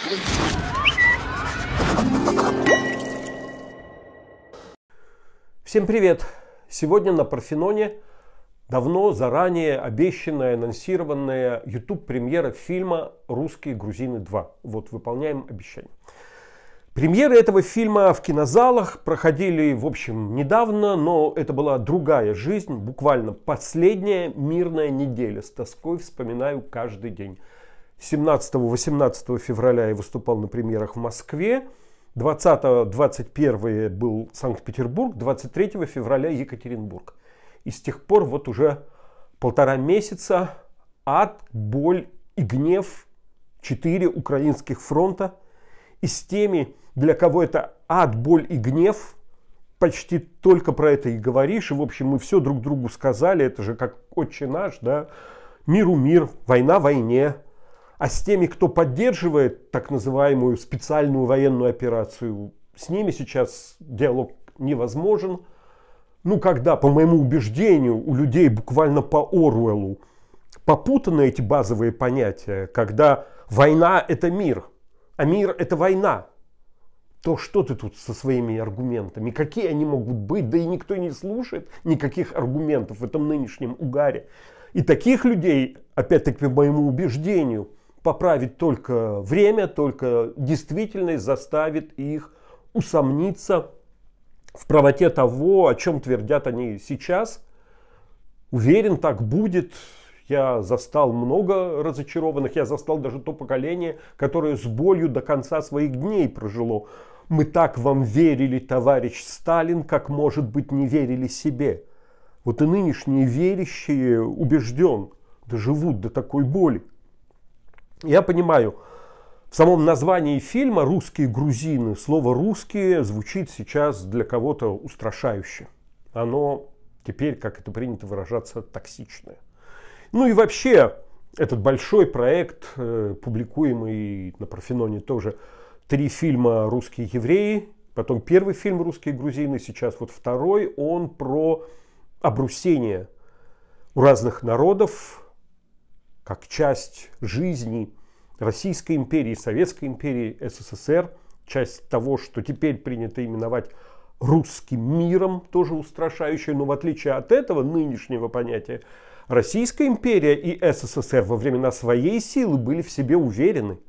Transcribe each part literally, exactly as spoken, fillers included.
Всем привет! Сегодня на Парфеноне давно заранее обещанная, анонсированная YouTube-премьера фильма «Русские грузины два». Вот, выполняем обещание. Премьеры этого фильма в кинозалах проходили, в общем, недавно, но это была другая жизнь, буквально последняя мирная неделя. С тоской вспоминаю каждый день. семнадцатого-восемнадцатого февраля я выступал на премьерах в Москве. двадцатого-двадцать первого был Санкт-Петербург, двадцать третьего февраля Екатеринбург. И с тех пор вот уже полтора месяца ад, боль и гнев, четыре украинских фронта. И с теми, для кого это ад, боль и гнев, почти только про это и говоришь. И в общем мы все друг другу сказали, это же как «Отче наш», да, миру мир, война войне. А с теми, кто поддерживает так называемую специальную военную операцию, с ними сейчас диалог невозможен. Ну, когда, по моему убеждению, у людей буквально по Оруэллу попутаны эти базовые понятия, когда война – это мир, а мир – это война, то что ты тут со своими аргументами? Какие они могут быть? Да и никто не слушает никаких аргументов в этом нынешнем угаре. И таких людей, опять-таки, по моему убеждению, поправить только время, только действительность заставит их усомниться в правоте того, о чем твердят они сейчас. Уверен, так будет. Я застал много разочарованных, я застал даже то поколение, которое с болью до конца своих дней прожило. Мы так вам верили, товарищ Сталин, как, может быть, не верили себе. Вот и нынешние верящие, убежден, доживут до такой боли. Я понимаю, в самом названии фильма «Русские грузины» слово «русские» звучит сейчас для кого-то устрашающе. Оно теперь, как это принято выражаться, токсичное. Ну и вообще, этот большой проект, публикуемый на Парфеноне тоже, три фильма «Русские евреи», потом первый фильм «Русские грузины», сейчас вот второй, он про обрусение у разных народов, как часть жизни Российской империи, Советской империи, СССР, часть того, что теперь принято именовать русским миром, тоже устрашающее, но в отличие от этого нынешнего понятия, Российская империя и СССР во времена своей силы были в себе уверены.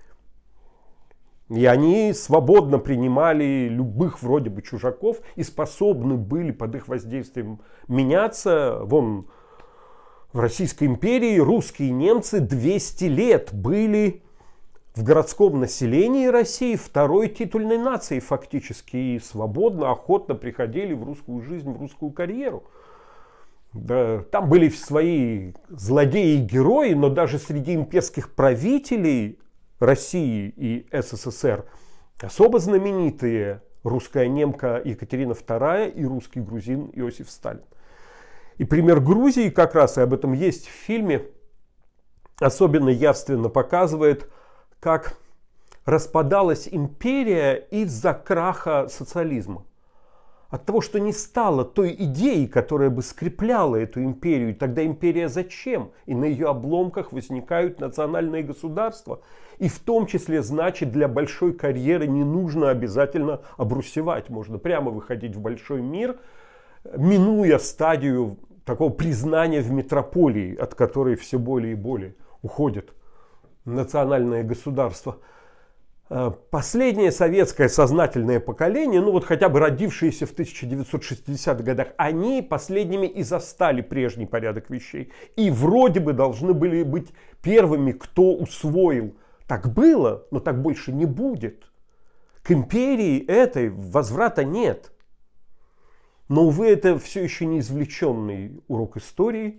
И они свободно принимали любых вроде бы чужаков и способны были под их воздействием меняться. Вон, в Российской империи русские немцы двести лет были в городском населении России второй титульной нацией фактически. И свободно, охотно приходили в русскую жизнь, в русскую карьеру. Да, там были свои злодеи и герои, но даже среди имперских правителей России и СССР особо знаменитые русская немка Екатерина вторая и русский грузин Иосиф Сталин. И пример Грузии, как раз и об этом есть в фильме, особенно явственно показывает, как распадалась империя из-за краха социализма. От того, что не стало той идеи, которая бы скрепляла эту империю. И тогда империя зачем? И на ее обломках возникают национальные государства. И в том числе, значит, для большой карьеры не нужно обязательно обрусевать. Можно прямо выходить в большой мир, минуя стадию такого признания в метрополии, от которой все более и более уходит национальное государство. Последнее советское сознательное поколение, ну вот хотя бы родившиеся в тысяча девятьсот шестидесятых годах, они последними и застали прежний порядок вещей. И вроде бы должны были быть первыми, кто усвоил. Так было, но так больше не будет. К империи этой возврата нет. Но, увы, это все еще не извлеченный урок истории.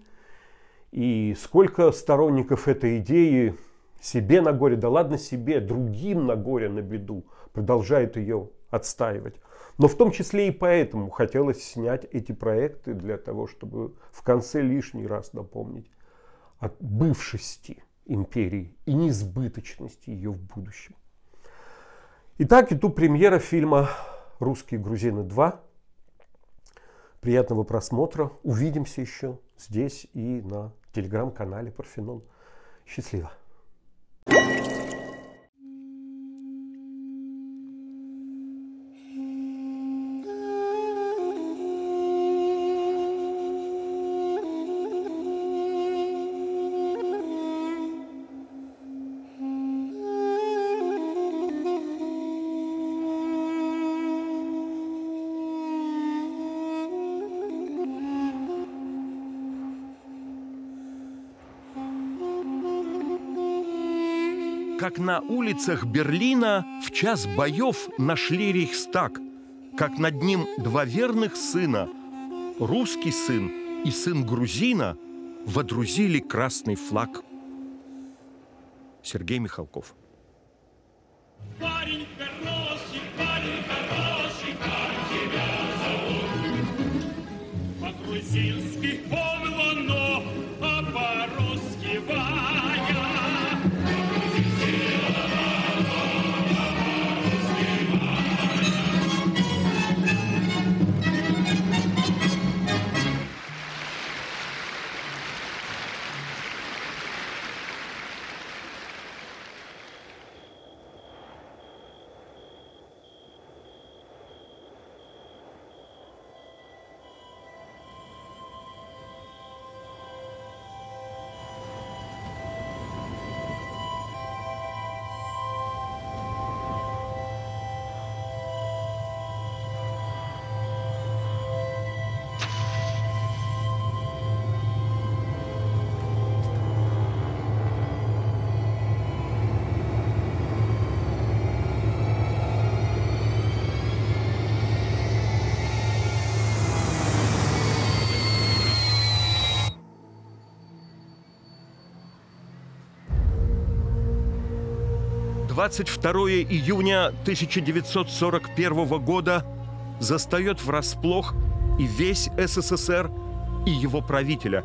И сколько сторонников этой идеи себе на горе, да ладно себе, другим на горе, на беду, продолжают ее отстаивать. Но в том числе и поэтому хотелось снять эти проекты для того, чтобы в конце лишний раз напомнить о бывшести империи и несбыточности ее в будущем. Итак, и тут премьера фильма «Русские грузины два». Приятного просмотра. Увидимся еще здесь и на телеграм-канале Парфенон. Счастливо! Как на улицах Берлина в час боев нашли Рейхстаг, как над ним два верных сына, русский сын и сын грузина, водрузили красный флаг. Сергей Михалков. Парень хороший, парень хороший, как тебя зовут? По-грузински Павлано, а по-русски Ваня. двадцать второе июня тысяча девятьсот сорок первого года застает врасплох и весь СССР, и его правителя.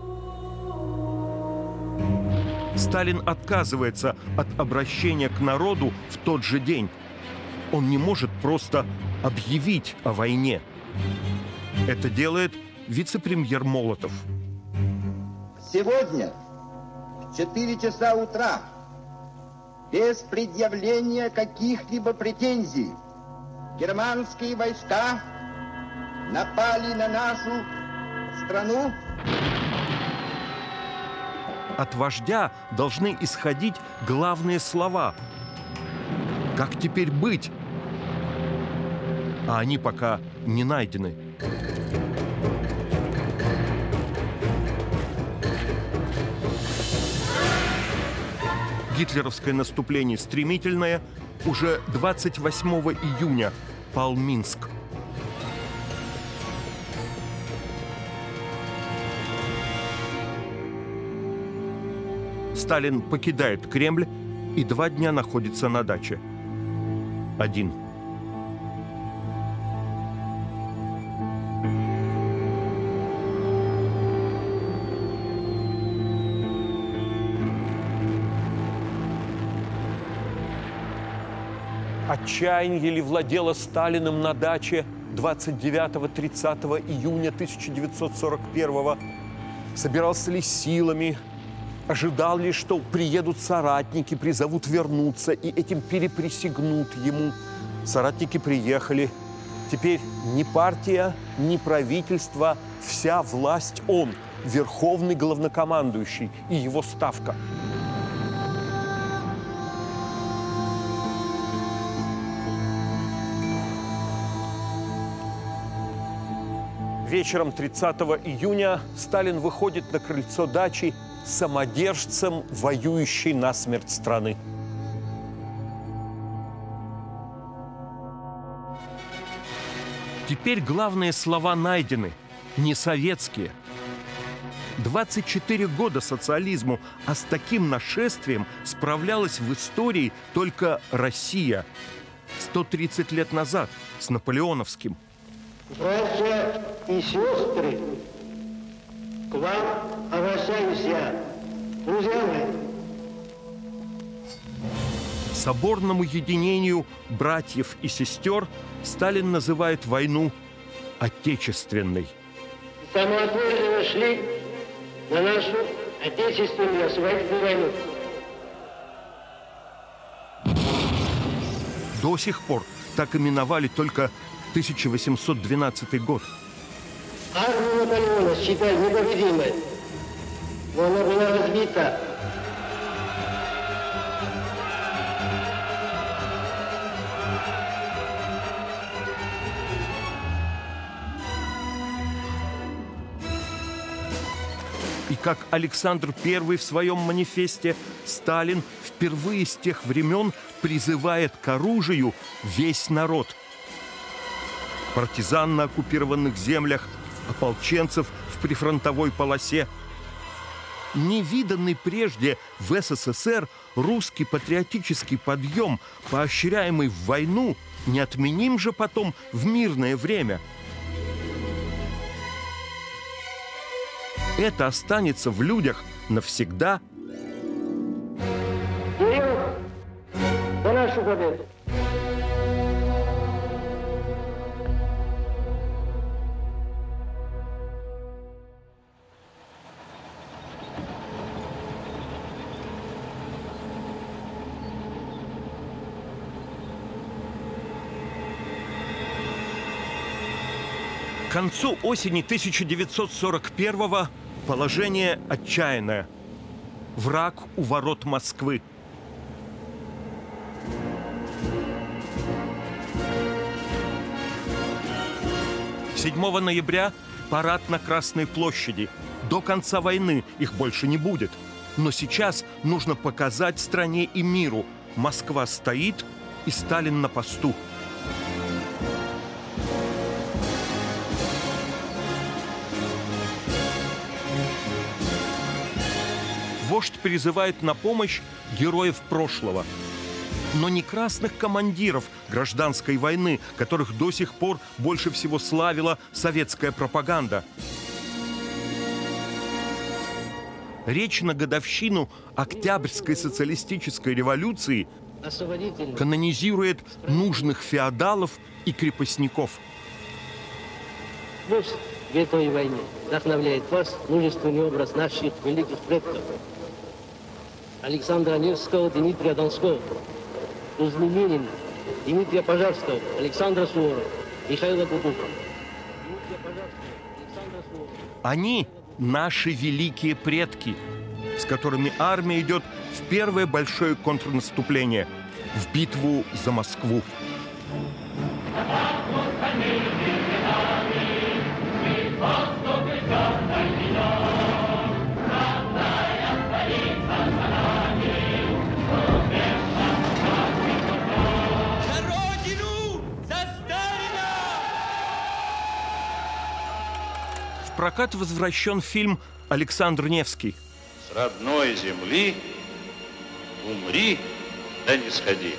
Сталин отказывается от обращения к народу в тот же день. Он не может просто объявить о войне. Это делает вице-премьер Молотов. Сегодня в четыре часа утра без предъявления каких-либо претензий германские войска напали на нашу страну. От вождя должны исходить главные слова. Как теперь быть? А они пока не найдены. Гитлеровское наступление стремительное. Уже двадцать восьмого июня пал Минск. Сталин покидает Кремль и два дня находится на даче. Один. Отчаяние ли владело Сталиным на даче двадцать девятого — тридцатого июня тысяча девятьсот сорок первого? Собирался ли силами? Ожидал ли, что приедут соратники, призовут вернуться и этим переприсягнут ему? Соратники приехали. Теперь ни партия, ни правительство, вся власть он, верховный главнокомандующий и его ставка. Вечером тридцатого июня Сталин выходит на крыльцо дачи самодержцем воюющей насмерть страны. Теперь главные слова найдены, не советские. двадцать четыре года социализму, а с таким нашествием справлялась в истории только Россия. сто тридцать лет назад с наполеоновским. Братья и сестры, к вам обращаюсь я, друзья мои. Соборному единению братьев и сестер Сталин называет войну отечественной. Самоотверженно шли на нашу отечественную освободительную войну. До сих пор так именовали только тысяча восемьсот двенадцатый год. Армию Наполеона считали непобедимой, но она была разбита. И как Александр Первый в своем манифесте, Сталин впервые с тех времен призывает к оружию весь народ. Партизан на оккупированных землях, ополченцев в прифронтовой полосе. Невиданный прежде в СССР русский патриотический подъем, поощряемый в войну, не отменим же потом в мирное время. Это останется в людях навсегда. Вперед! За нашу победу! К концу осени тысяча девятьсот сорок первого положение отчаянное. Враг у ворот Москвы. седьмого ноября парад на Красной площади. До конца войны их больше не будет. Но сейчас нужно показать стране и миру: Москва стоит, и Сталин на посту. Вождь призывает на помощь героев прошлого. Но не красных командиров гражданской войны, которых до сих пор больше всего славила советская пропаганда. Речь на годовщину Октябрьской социалистической революции канонизирует нужных феодалов и крепостников. Пусть в этой войне вдохновляет вас мужественный образ наших великих предков. Александра Невского, Дмитрия Донского, Кузьминина, Дмитрия Пожарского, Александра Суворова, Михаила Кутузова. Они наши великие предки, с которыми армия идет в первое большое контрнаступление, в битву за Москву. В прокат возвращен фильм «Александр Невский». С родной земли умри, да не сходи.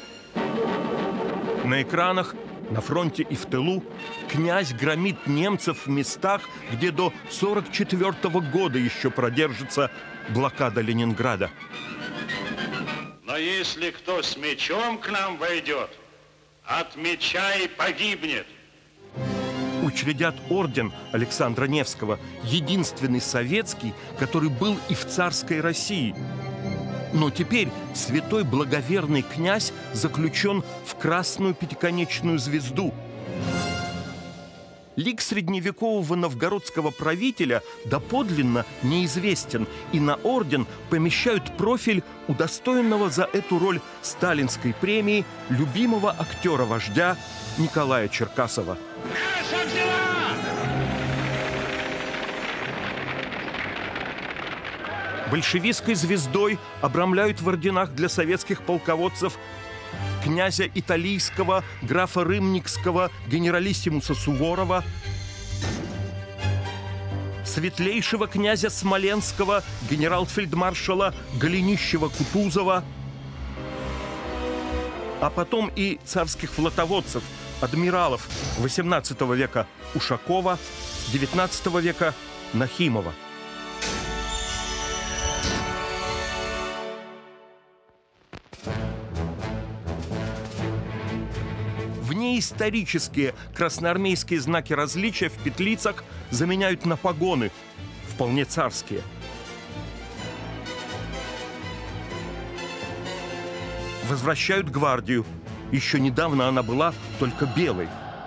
На экранах, на фронте и в тылу князь громит немцев в местах, где до сорок четвёртого года еще продержится блокада Ленинграда. Но если кто с мечом к нам войдет, от меча и погибнет. Учредят орден Александра Невского, единственный советский, который был и в царской России. Но теперь святой благоверный князь заключен в красную пятиконечную звезду. Лик средневекового новгородского правителя доподлинно неизвестен, и на орден помещают профиль удостоенного за эту роль сталинской премии любимого актера-вождя Николая Черкасова. Большевистской звездой обрамляют в орденах для советских полководцев князя Италийского, графа Рымникского, генералиссимуса Суворова, светлейшего князя Смоленского, генерал-фельдмаршала Голенищева-Кутузова, а потом и царских флотоводцев, адмиралов восемнадцатого века Ушакова, девятнадцатого века Нахимова. Внеисторические красноармейские знаки различия в петлицах заменяют на погоны, вполне царские. Возвращают гвардию. Еще недавно она была только белой.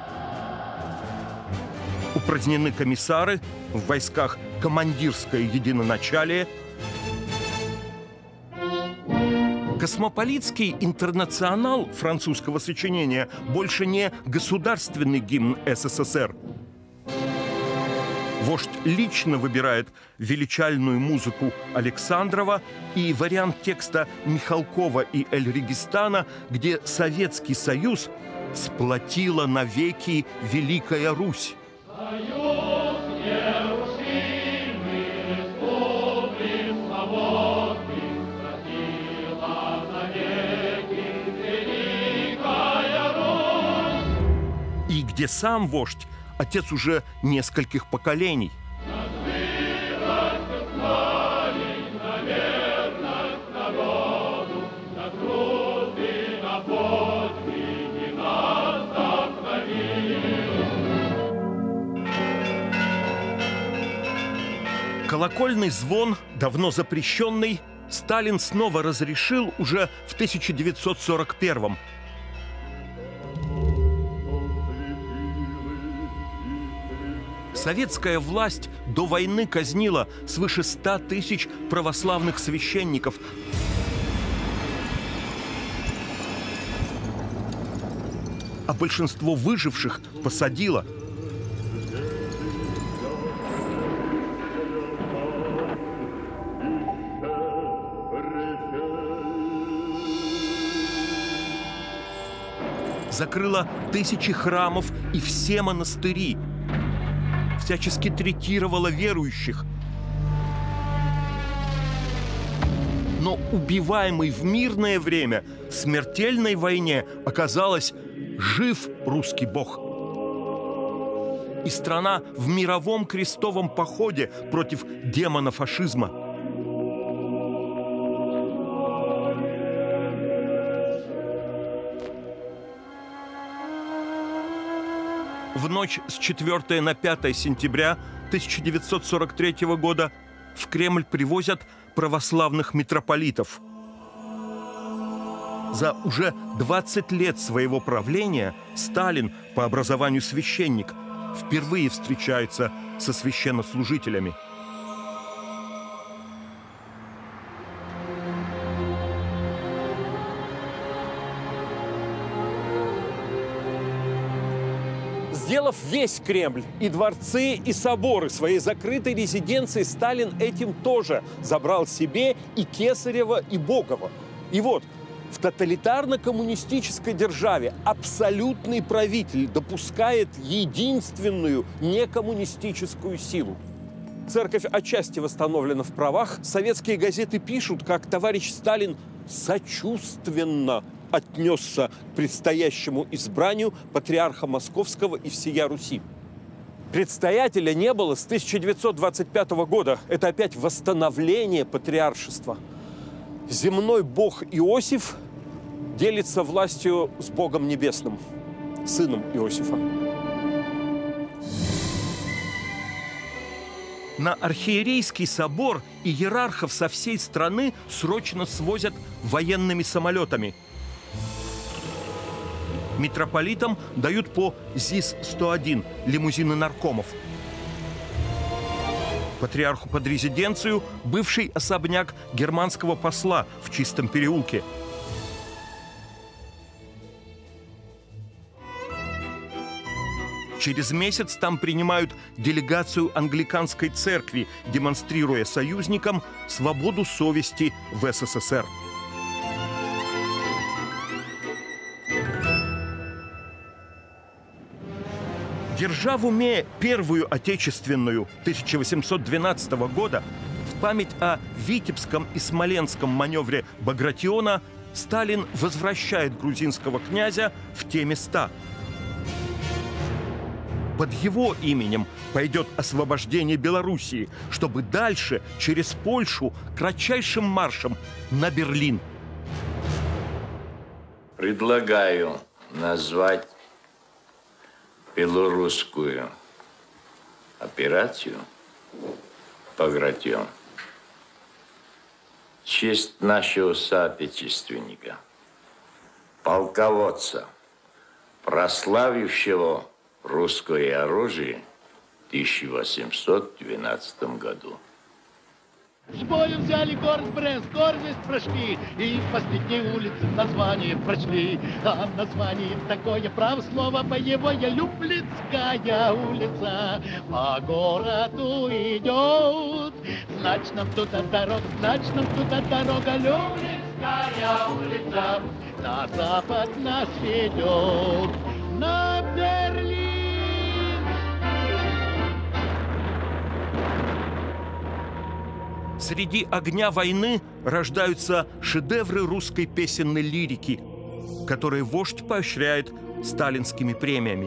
Упразднены комиссары, в войсках командирское единоначалие. Космополитский интернационал французского сочинения больше не государственный гимн СССР. Вождь лично выбирает величальную музыку Александрова и вариант текста Михалкова и Эль-Регистана, где Советский Союз сплотила навеки Великая Русь. И где сам вождь – отец уже нескольких поколений. Колокольный звон, давно запрещенный, Сталин снова разрешил уже в тысяча девятьсот сорок первом. Советская власть до войны казнила свыше ста тысяч православных священников. А большинство выживших посадила. Закрыла тысячи храмов и все монастыри. Всячески третировала верующих. Но убиваемый в мирное время в смертельной войне оказалось жив русский бог. И страна в мировом крестовом походе против демона фашизма. В ночь с четвёртого на пятое сентября тысяча девятьсот сорок третьего года в Кремль привозят православных митрополитов. За уже двадцать лет своего правления Сталин, по образованию священник, впервые встречается со священнослужителями. Сделав весь Кремль, и дворцы, и соборы своей закрытой резиденции, Сталин этим тоже забрал себе и Кесарева, и Богова. И вот, в тоталитарно-коммунистической державе абсолютный правитель допускает единственную некоммунистическую силу. Церковь отчасти восстановлена в правах. Советские газеты пишут, как товарищ Сталин сочувственно отнесся к предстоящему избранию патриарха Московского и всея Руси. Предстоятеля не было с тысяча девятьсот двадцать пятого года. Это опять восстановление патриаршества. Земной бог Иосиф делится властью с Богом Небесным, сыном Иосифа. На архиерейский собор иерархов со всей страны срочно свозят военными самолетами. Митрополитам дают по ЗИС сто один лимузины наркомов. Патриарху под резиденцию бывший особняк германского посла в Чистом переулке. Через месяц там принимают делегацию англиканской церкви, демонстрируя союзникам свободу совести в СССР. Держа в уме Первую Отечественную тысяча восемьсот двенадцатого года, в память о Витебском и Смоленском маневре Багратиона Сталин возвращает грузинского князя в те места. Под его именем пойдет освобождение Белоруссии, чтобы дальше, через Польшу, кратчайшим маршем на Берлин. Предлагаю назвать белорусскую операцию «Багратион» в честь нашего соотечественника, полководца, прославившего русское оружие в тысяча восемьсот двенадцатом году. С боем взяли город Брест, гордость прошли, и последние улицы название прочли. А в названии такое право слово боевое, Люблинская улица. По городу идет, значит нам туда дорога, значит нам туда дорога, Люблинская улица. На запад нас ведет, на Берлин. Среди огня войны рождаются шедевры русской песенной лирики, которые вождь поощряет сталинскими премиями.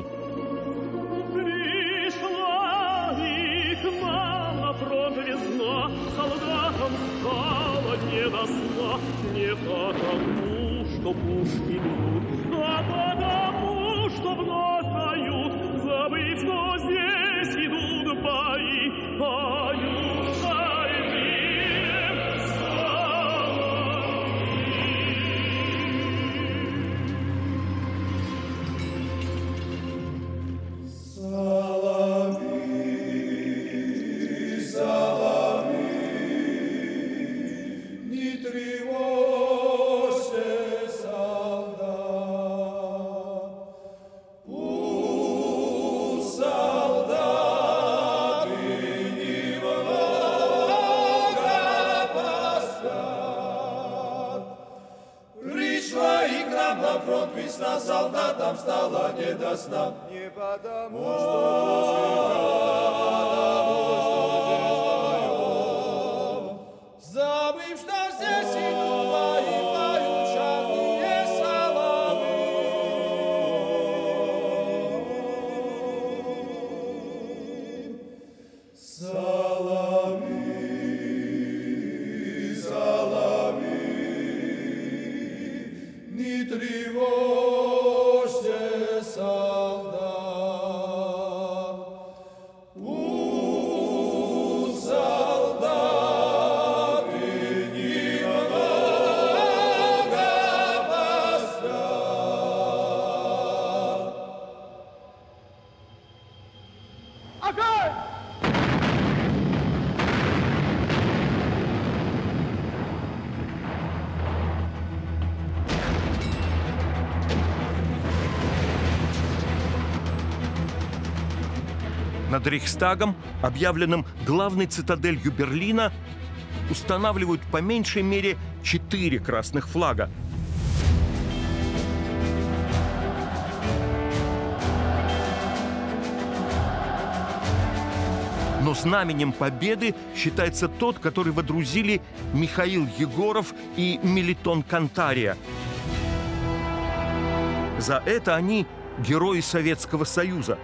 Пришла их мама, фронт весна, солдатам стало не до сна. Не потому, что пушки бьют, а потому, что вновь поют, забыв, что здесь идут бои, поют. Солдатам стало не до сна. Не потому, что забыв, что здесь идут бои, поют шальные соловьи. Соловьи, соловьи, не тревожь. Над Рейхстагом, объявленным главной цитаделью Берлина, устанавливают по меньшей мере четыре красных флага. Но знаменем победы считается тот, который водрузили Михаил Егоров и Мелитон Кантария. За это они герои Советского Союза.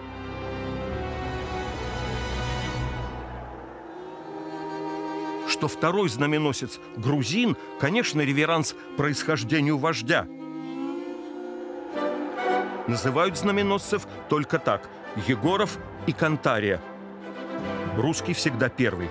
Что второй знаменосец грузин, конечно, реверанс происхождению вождя. Называют знаменосцев только так – Егоров и Кантария. Русский всегда первый.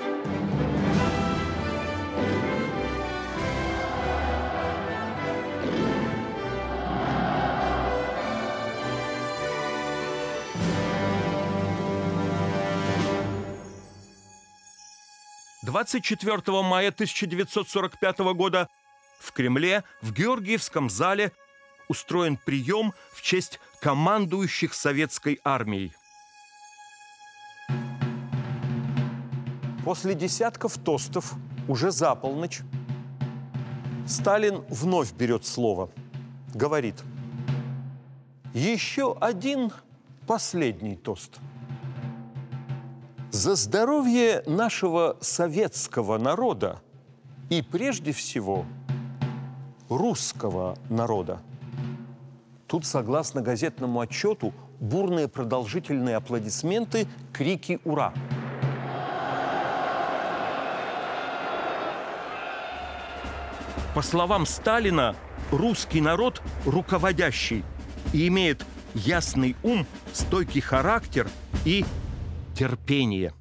двадцать четвёртого мая тысяча девятьсот сорок пятого года в Кремле в Георгиевском зале устроен прием в честь командующих советской армией. После десятков тостов, уже за полночь, Сталин вновь берет слово. Говорит: еще один последний тост. За здоровье нашего советского народа и, прежде всего, русского народа. Тут, согласно газетному отчету, бурные продолжительные аплодисменты, крики «Ура!». По словам Сталина, русский народ руководящий и имеет ясный ум, стойкий характер и терпение.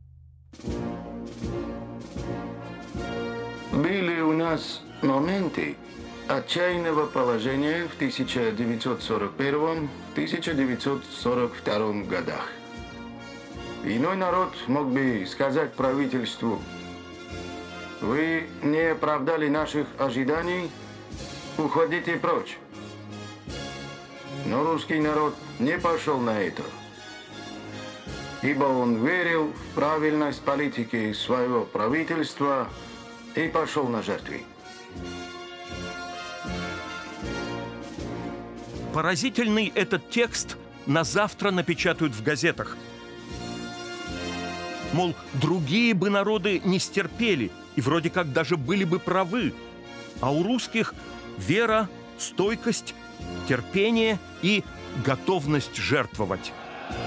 Были у нас моменты отчаянного положения в тысяча девятьсот сорок первом — тысяча девятьсот сорок втором годах. Иной народ мог бы сказать правительству: Вы не оправдали наших ожиданий, уходите прочь. Но русский народ не пошел на это, ибо он верил в правильность политики своего правительства и пошел на жертвы. Поразительный этот текст на завтра напечатают в газетах. Мол, другие бы народы не стерпели и вроде как даже были бы правы, а у русских вера, стойкость, терпение и готовность жертвовать.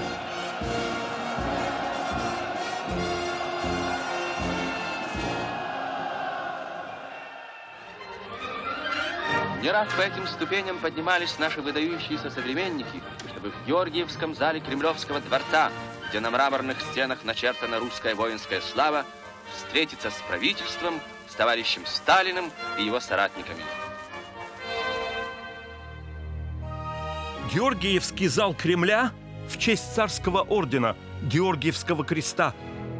Не раз по этим ступеням поднимались наши выдающиеся современники, чтобы в Георгиевском зале Кремлевского дворца, где на мраморных стенах начертана русская воинская слава, встретиться с правительством, с товарищем Сталиным и его соратниками. Георгиевский зал Кремля в честь царского ордена Георгиевского креста.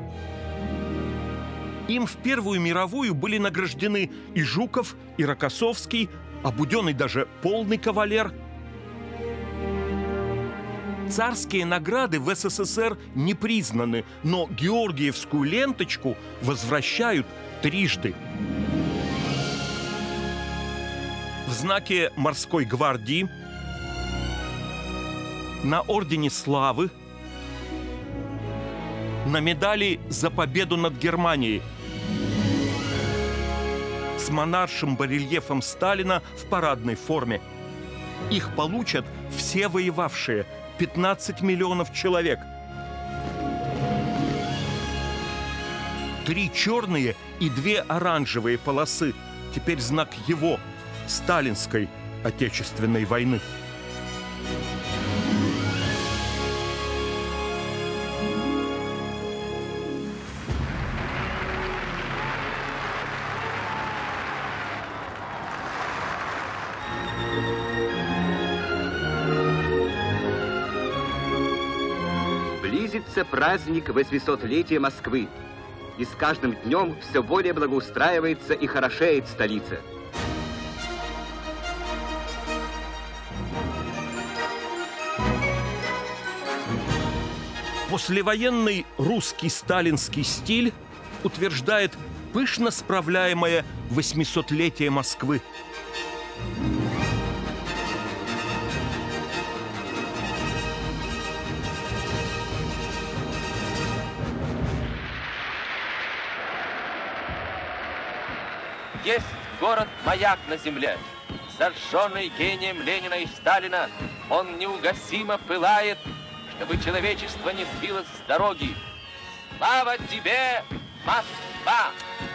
Им в Первую мировую были награждены и Жуков, и Рокоссовский, а Буденный даже полный кавалер. Царские награды в СССР не признаны, но Георгиевскую ленточку возвращают трижды. В знаке морской гвардии, на ордене славы, на медали за победу над Германией, с монаршим барельефом Сталина в парадной форме. Их получат все воевавшие, пятнадцать миллионов человек. Три черные и две оранжевые полосы. Теперь знак его, сталинской Отечественной войны. Близится праздник восьмисотлетия Москвы, и с каждым днем все более благоустраивается и хорошеет столица. Послевоенный русский сталинский стиль утверждает пышно справляемое восьмисотлетие Москвы. Есть город-маяк на земле. Зажженный гением Ленина и Сталина, он неугасимо пылает, чтобы человечество не сбилось с дороги. Слава тебе, Москва!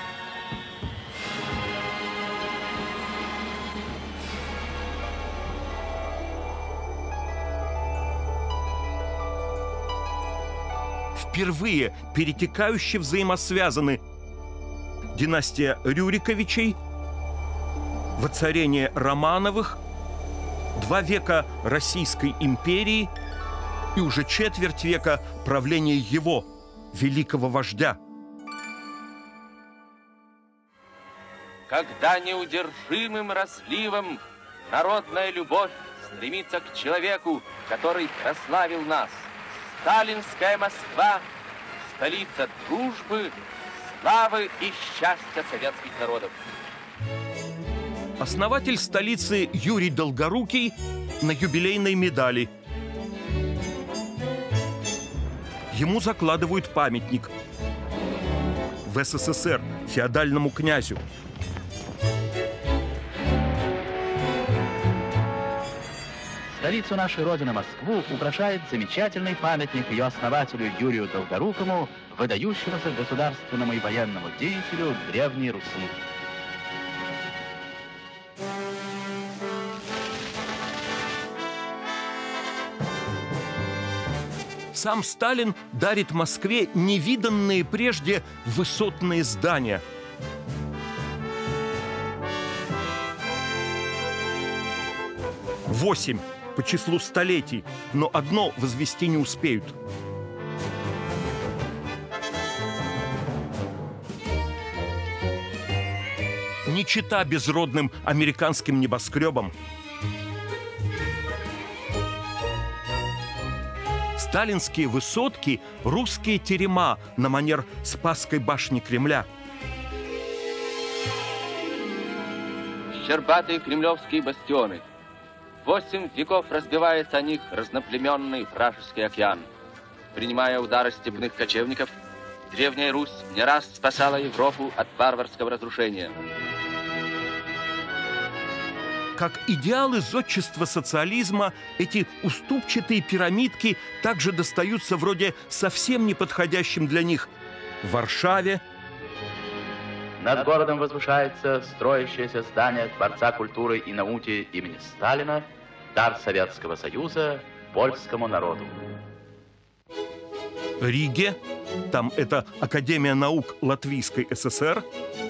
Впервые перетекающе взаимосвязаны династия Рюриковичей, воцарение Романовых, два века Российской империи и уже четверть века правления его, великого вождя. Когда неудержимым разливом народная любовь стремится к человеку, который прославил нас, сталинская Москва, столица дружбы, славы и счастья советских народов. Основатель столицы Юрий Долгорукий на юбилейной медали. Ему закладывают памятник в СССР феодальному князю. Столицу нашей Родины, Москву, украшает замечательный памятник ее основателю Юрию Долгорукому, выдающемуся государственному и военному деятелю Древней Руси. Сам Сталин дарит Москве невиданные прежде высотные здания. Восемь по числу столетий, но одно возвести не успеют. не чета безродным американским небоскребам. Сталинские высотки – русские терема на манер Спасской башни Кремля. Щербатые кремлевские бастионы. Восемь веков разбивается о них разноплеменный вражеский океан. Принимая удары степных кочевников, Древняя Русь не раз спасала Европу от варварского разрушения. Как идеалы зодчества социализма, эти уступчатые пирамидки также достаются вроде совсем неподходящим для них в Варшаве. Над городом возвышается строящееся здание Дворца культуры и науки имени Сталина, дар Советского Союза польскому народу. Риге, там это Академия наук Латвийской ССР.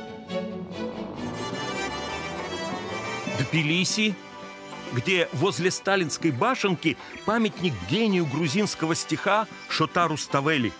Тбилиси, где возле Сталинской башенки памятник гению грузинского стиха Шотару Ставели.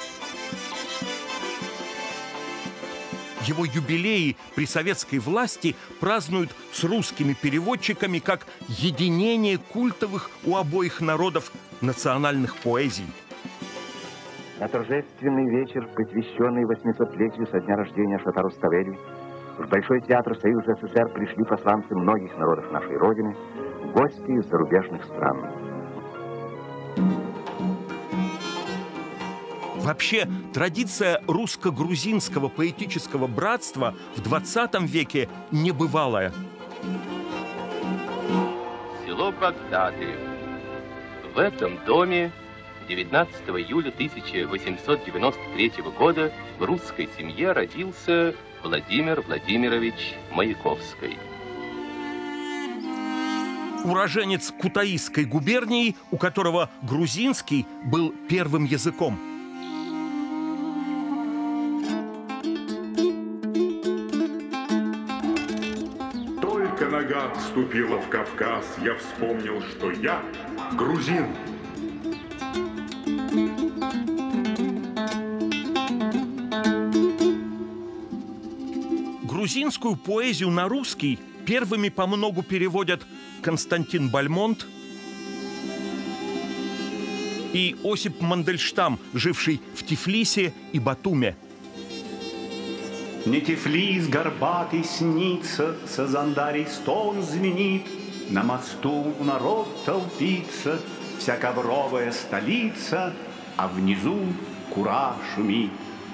Его юбилеи при советской власти празднуют с русскими переводчиками как единение культовых у обоих народов национальных поэзий. На торжественный вечер, посвященный восьмисотлетию со дня рождения Шотару Ставели, в Большой театр Союза СССР пришли посланцы многих народов нашей Родины, гости из зарубежных стран. Вообще, традиция русско-грузинского поэтического братства в двадцатом веке небывалая. Село Багдады. В этом доме девятнадцатого июля тысяча восемьсот девяносто третьего года в русской семье родился Владимир Владимирович Маяковский. Уроженец Кутаисской губернии, у которого грузинский был первым языком. Только нога вступила в Кавказ, я вспомнил, что я грузин. Грузинскую поэзию на русский первыми по многу переводят Константин Бальмонт и Осип Мандельштам, живший в Тифлисе и Батуме. Не Тифлис горбатый снится, Сазандарий стон звенит, на мосту народ толпится, вся ковровая столица, а внизу кура шумит.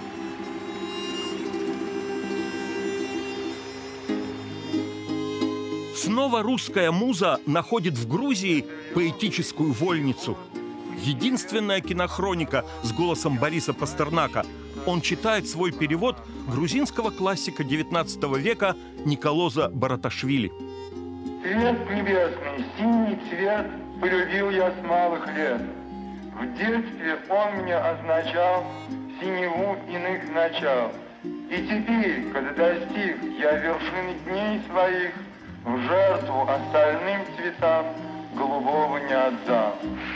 Снова русская муза находит в Грузии поэтическую вольницу. Единственная кинохроника с голосом Бориса Пастернака. Он читает свой перевод грузинского классика девятнадцатого века Николоза Бараташвили. Цвет небесный, синий цвет полюбил я с малых лет. В детстве он мне означал синеву иных начал. И теперь, когда достиг я вершины дней своих, в жертву остальным цветам голубого не отдам.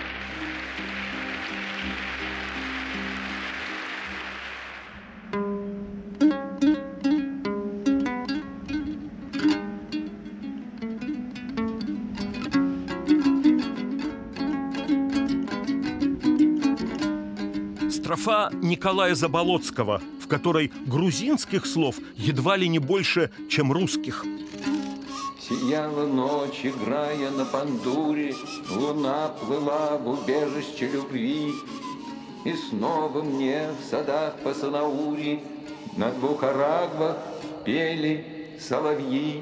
Строфа Николая Заболоцкого, в которой грузинских слов едва ли не больше, чем русских. Сияла ночь, играя на пандуре, луна плыла в убежище любви. И снова мне в садах по Санаури на двух арагвах пели соловьи.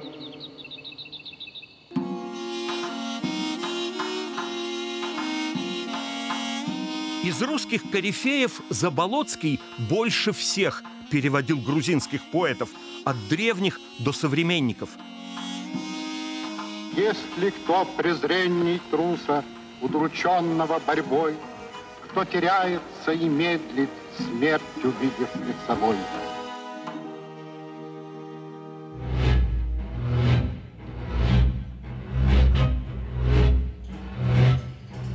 Из русских корифеев Заболоцкий больше всех переводил грузинских поэтов, от древних до современников. Если кто презренней труса, удрученного борьбой, кто теряется и медлит, смерть увидев пред собой.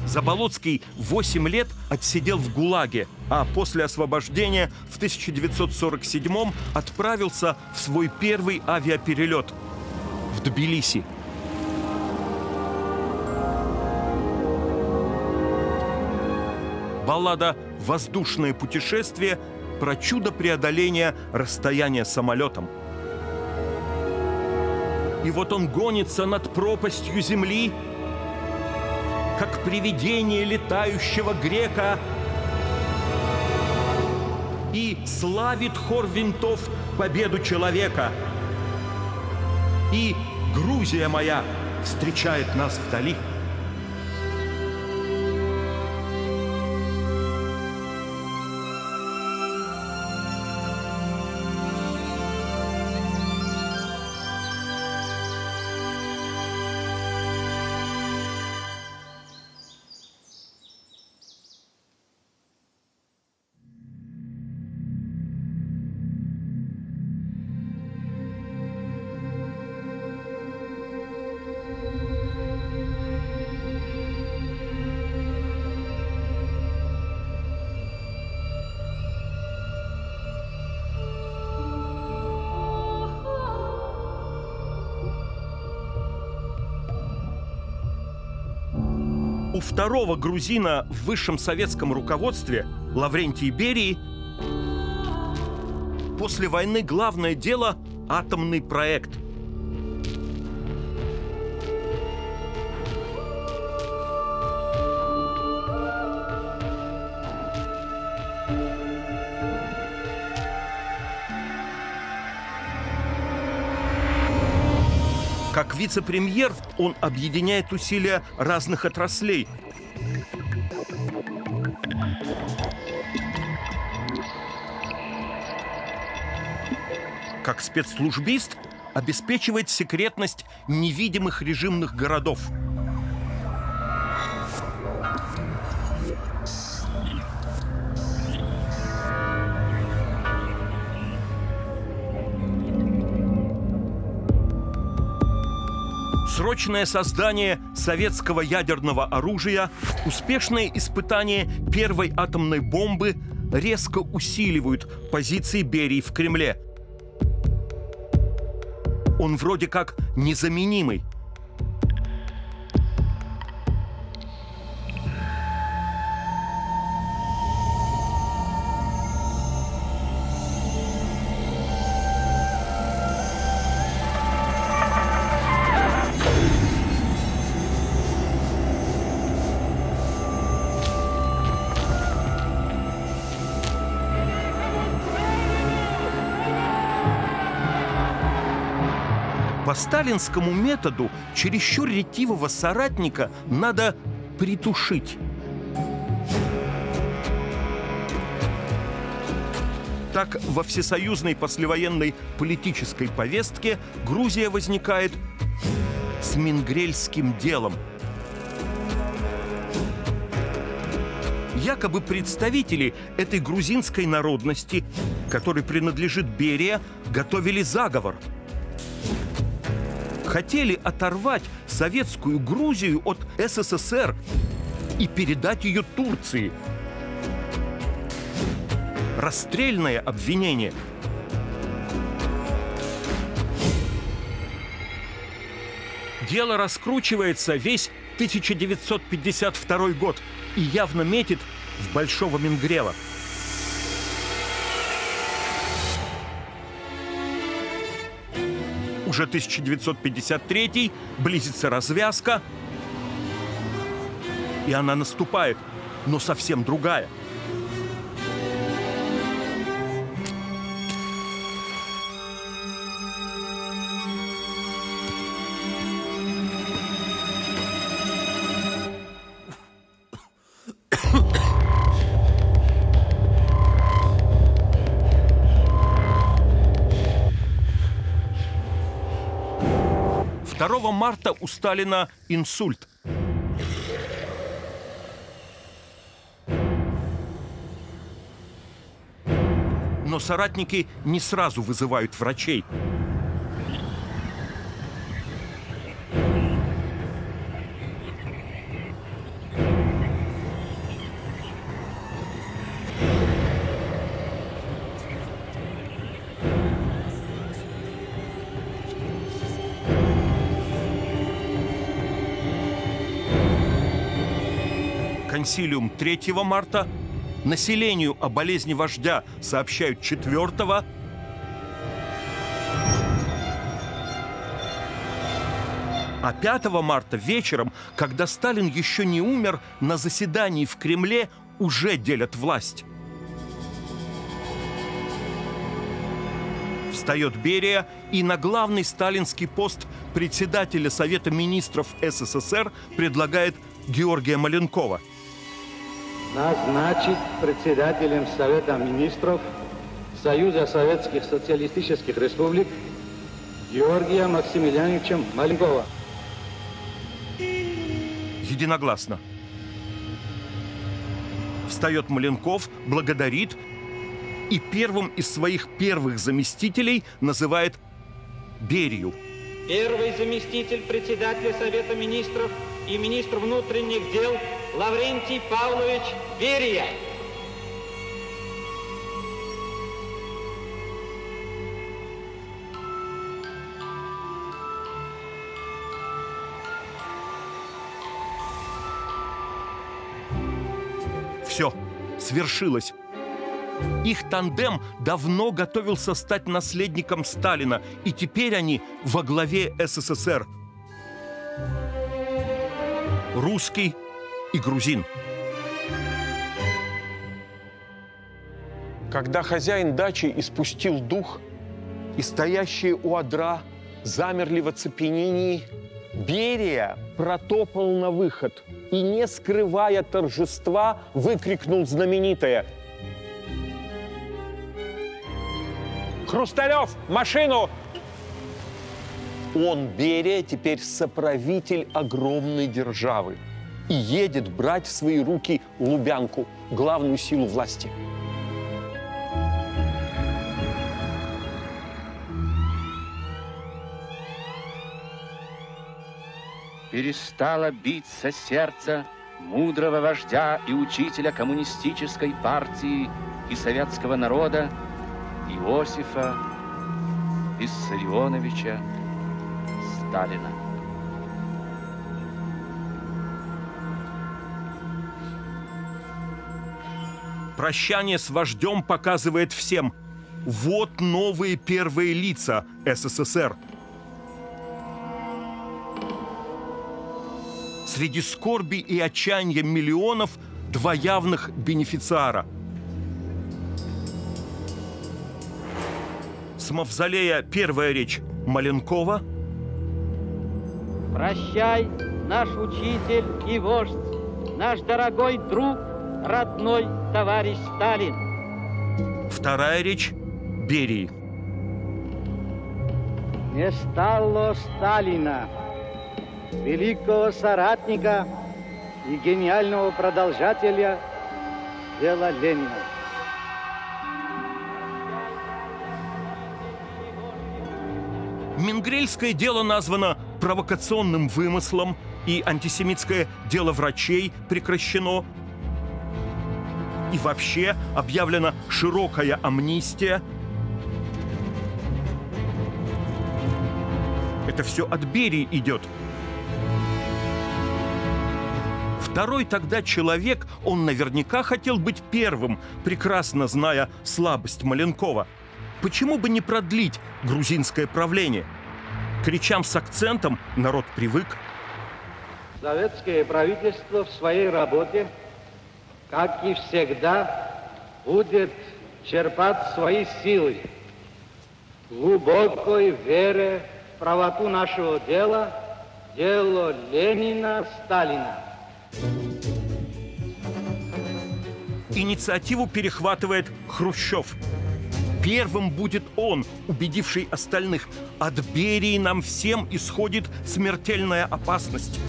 Заболоцкий восемь лет отсидел в ГУЛАГе, а после освобождения в тысяча девятьсот сорок седьмом отправился в свой первый авиаперелет в Тбилиси. Баллада «Воздушное путешествие» про чудо преодоления расстояния самолетом. И вот он гонится над пропастью земли, как привидение летающего грека, и славит хор винтов победу человека. И Грузия моя встречает нас вдали. У второго грузина в высшем советском руководстве, Лаврентия Берии, после войны главное дело – атомный проект. Как вице-премьер он объединяет усилия разных отраслей. Как спецслужбист обеспечивает секретность невидимых режимных городов. Срочное создание советского ядерного оружия, успешное испытание первой атомной бомбы резко усиливают позиции Берии в Кремле. Он вроде как незаменимый. По сталинскому методу чересчур ретивого соратника надо притушить. Так, во всесоюзной послевоенной политической повестке Грузия возникает с Мингрельским делом. Якобы представители этой грузинской народности, которой принадлежит Берия, готовили заговор. Хотели оторвать советскую Грузию от СССР и передать ее Турции. Расстрельное обвинение. Дело раскручивается весь тысяча девятьсот пятьдесят второй год и явно метит в Большого Мингрела. Уже тысяча девятьсот пятьдесят третий, близится развязка, и она наступает, но совсем другая. второго марта у Сталина инсульт. Но соратники не сразу вызывают врачей. Консилиум третьего марта, населению о болезни вождя сообщают четвёртого. А пятого марта вечером, когда Сталин еще не умер, на заседании в Кремле уже делят власть. Встает Берия и на главный сталинский пост председателя Совета министров СССР предлагает Георгия Маленкова. Назначить председателем Совета министров Союза Советских Социалистических Республик Георгия Максимилиановича Маленкова. Единогласно. Встает Маленков, благодарит и первым из своих первых заместителей называет Берию. Первый заместитель председателя Совета министров и министр внутренних дел Лаврентий Павлович Берия. Все, свершилось. Их тандем давно готовился стать наследником Сталина, и теперь они во главе СССР. Русский и грузин. Когда хозяин дачи испустил дух, и стоящие у одра замерли в оцепенении, Берия протопал на выход и, не скрывая торжества, выкрикнул знаменитое: «Хрусталев, машину!» Он, Берия, теперь соправитель огромной державы и едет брать в свои руки Лубянку, главную силу власти. Перестало биться сердце мудрого вождя и учителя коммунистической партии и советского народа Иосифа Виссарионовича Сталина. Прощание с вождем показывает всем: вот новые первые лица СССР. Среди скорби и отчаяния миллионов два явных бенефициара. С мавзолея первая речь Маленкова. Прощай, наш учитель и вождь, наш дорогой друг, родной товарищ Сталин. Вторая речь Берии. Не стало Сталина, великого соратника и гениального продолжателя дела Ленина. Менгрельское дело названо провокационным вымыслом, и антисемитское дело врачей прекращено. И вообще объявлена широкая амнистия. Это все от Берии идет. Второй тогда человек, он наверняка хотел быть первым, прекрасно зная слабость Маленкова. Почему бы не продлить грузинское правление? К речам с акцентом народ привык. Советское правительство в своей работе, как и всегда, будет черпать свои силы в глубокой вере в правоту нашего дела, дело Ленина, Сталина. Инициативу перехватывает Хрущев. Первым будет он, убедивший остальных: от Берии нам всем исходит смертельная опасность.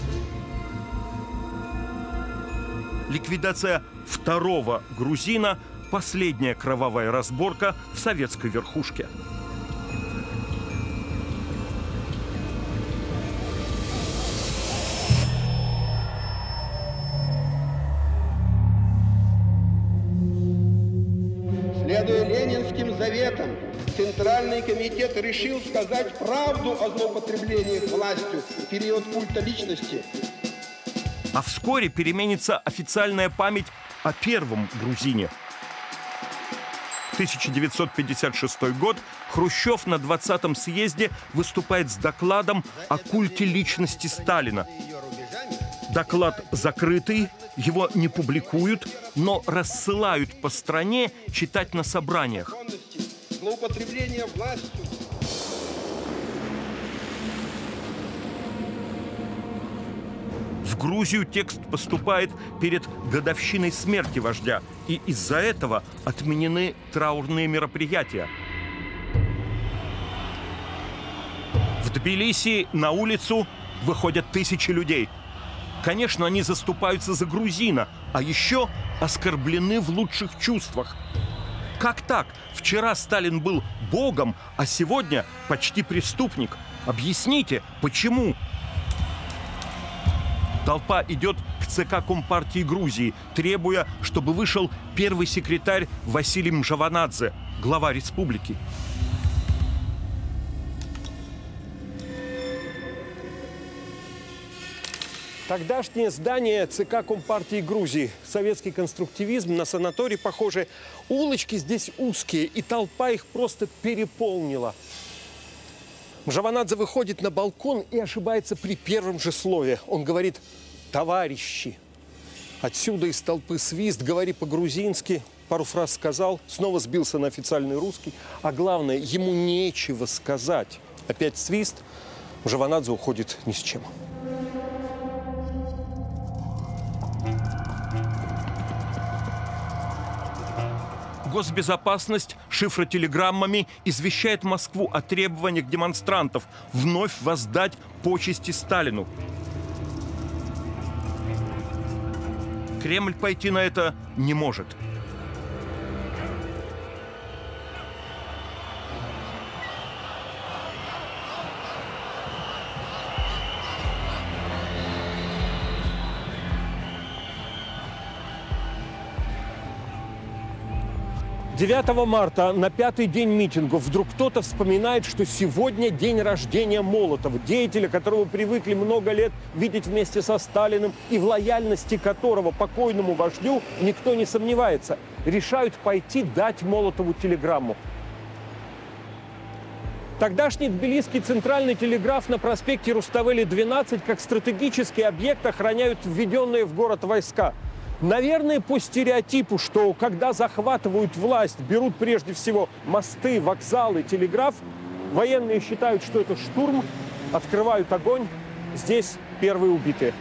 Ликвидация второго грузина – последняя кровавая разборка в советской верхушке. Следуя ленинским заветам, Центральный комитет решил сказать правду о злоупотреблениях властью в период культа личности. А вскоре переменится официальная память о первом грузине. тысяча девятьсот пятьдесят шестой год. Хрущев на двадцатом съезде выступает с докладом о культе личности Сталина. Доклад закрытый, его не публикуют, но рассылают по стране читать на собраниях. Злоупотребление властью. В Грузию текст поступает перед годовщиной смерти вождя, и из-за этого отменены траурные мероприятия. В Тбилиси на улицу выходят тысячи людей. Конечно, они заступаются за грузина, а еще оскорблены в лучших чувствах. Как так? Вчера Сталин был богом, а сегодня почти преступник. Объясните, почему? Толпа идет к ЦК Компартии Грузии, требуя, чтобы вышел первый секретарь Василий Мжаванадзе, глава республики. Тогдашнее здание ЦК Компартии Грузии. Советский конструктивизм, на санаторий похоже. Улочки здесь узкие, и толпа их просто переполнила. Мжаванадзе выходит на балкон и ошибается при первом же слове. Он говорит «товарищи». Отсюда из толпы свист, говори по-грузински. Пару фраз сказал, снова сбился на официальный русский. А главное, ему нечего сказать. Опять свист. Мжаванадзе уходит ни с чем. Госбезопасность шифротелеграммами извещает Москву о требованиях демонстрантов вновь воздать почести Сталину. Кремль пойти на это не может. девятого марта, на пятый день митингов, вдруг кто-то вспоминает, что сегодня день рождения Молотова, деятеля, которого привыкли много лет видеть вместе со Сталиным и в лояльности которого покойному вождю никто не сомневается. Решают пойти дать Молотову телеграмму. Тогдашний тбилисский центральный телеграф на проспекте Руставели, двенадцать, как стратегический объект охраняют введенные в город войска. Наверное, по стереотипу, что когда захватывают власть, берут прежде всего мосты, вокзалы, телеграф, военные считают, что это штурм, открывают огонь. Здесь первые убитые.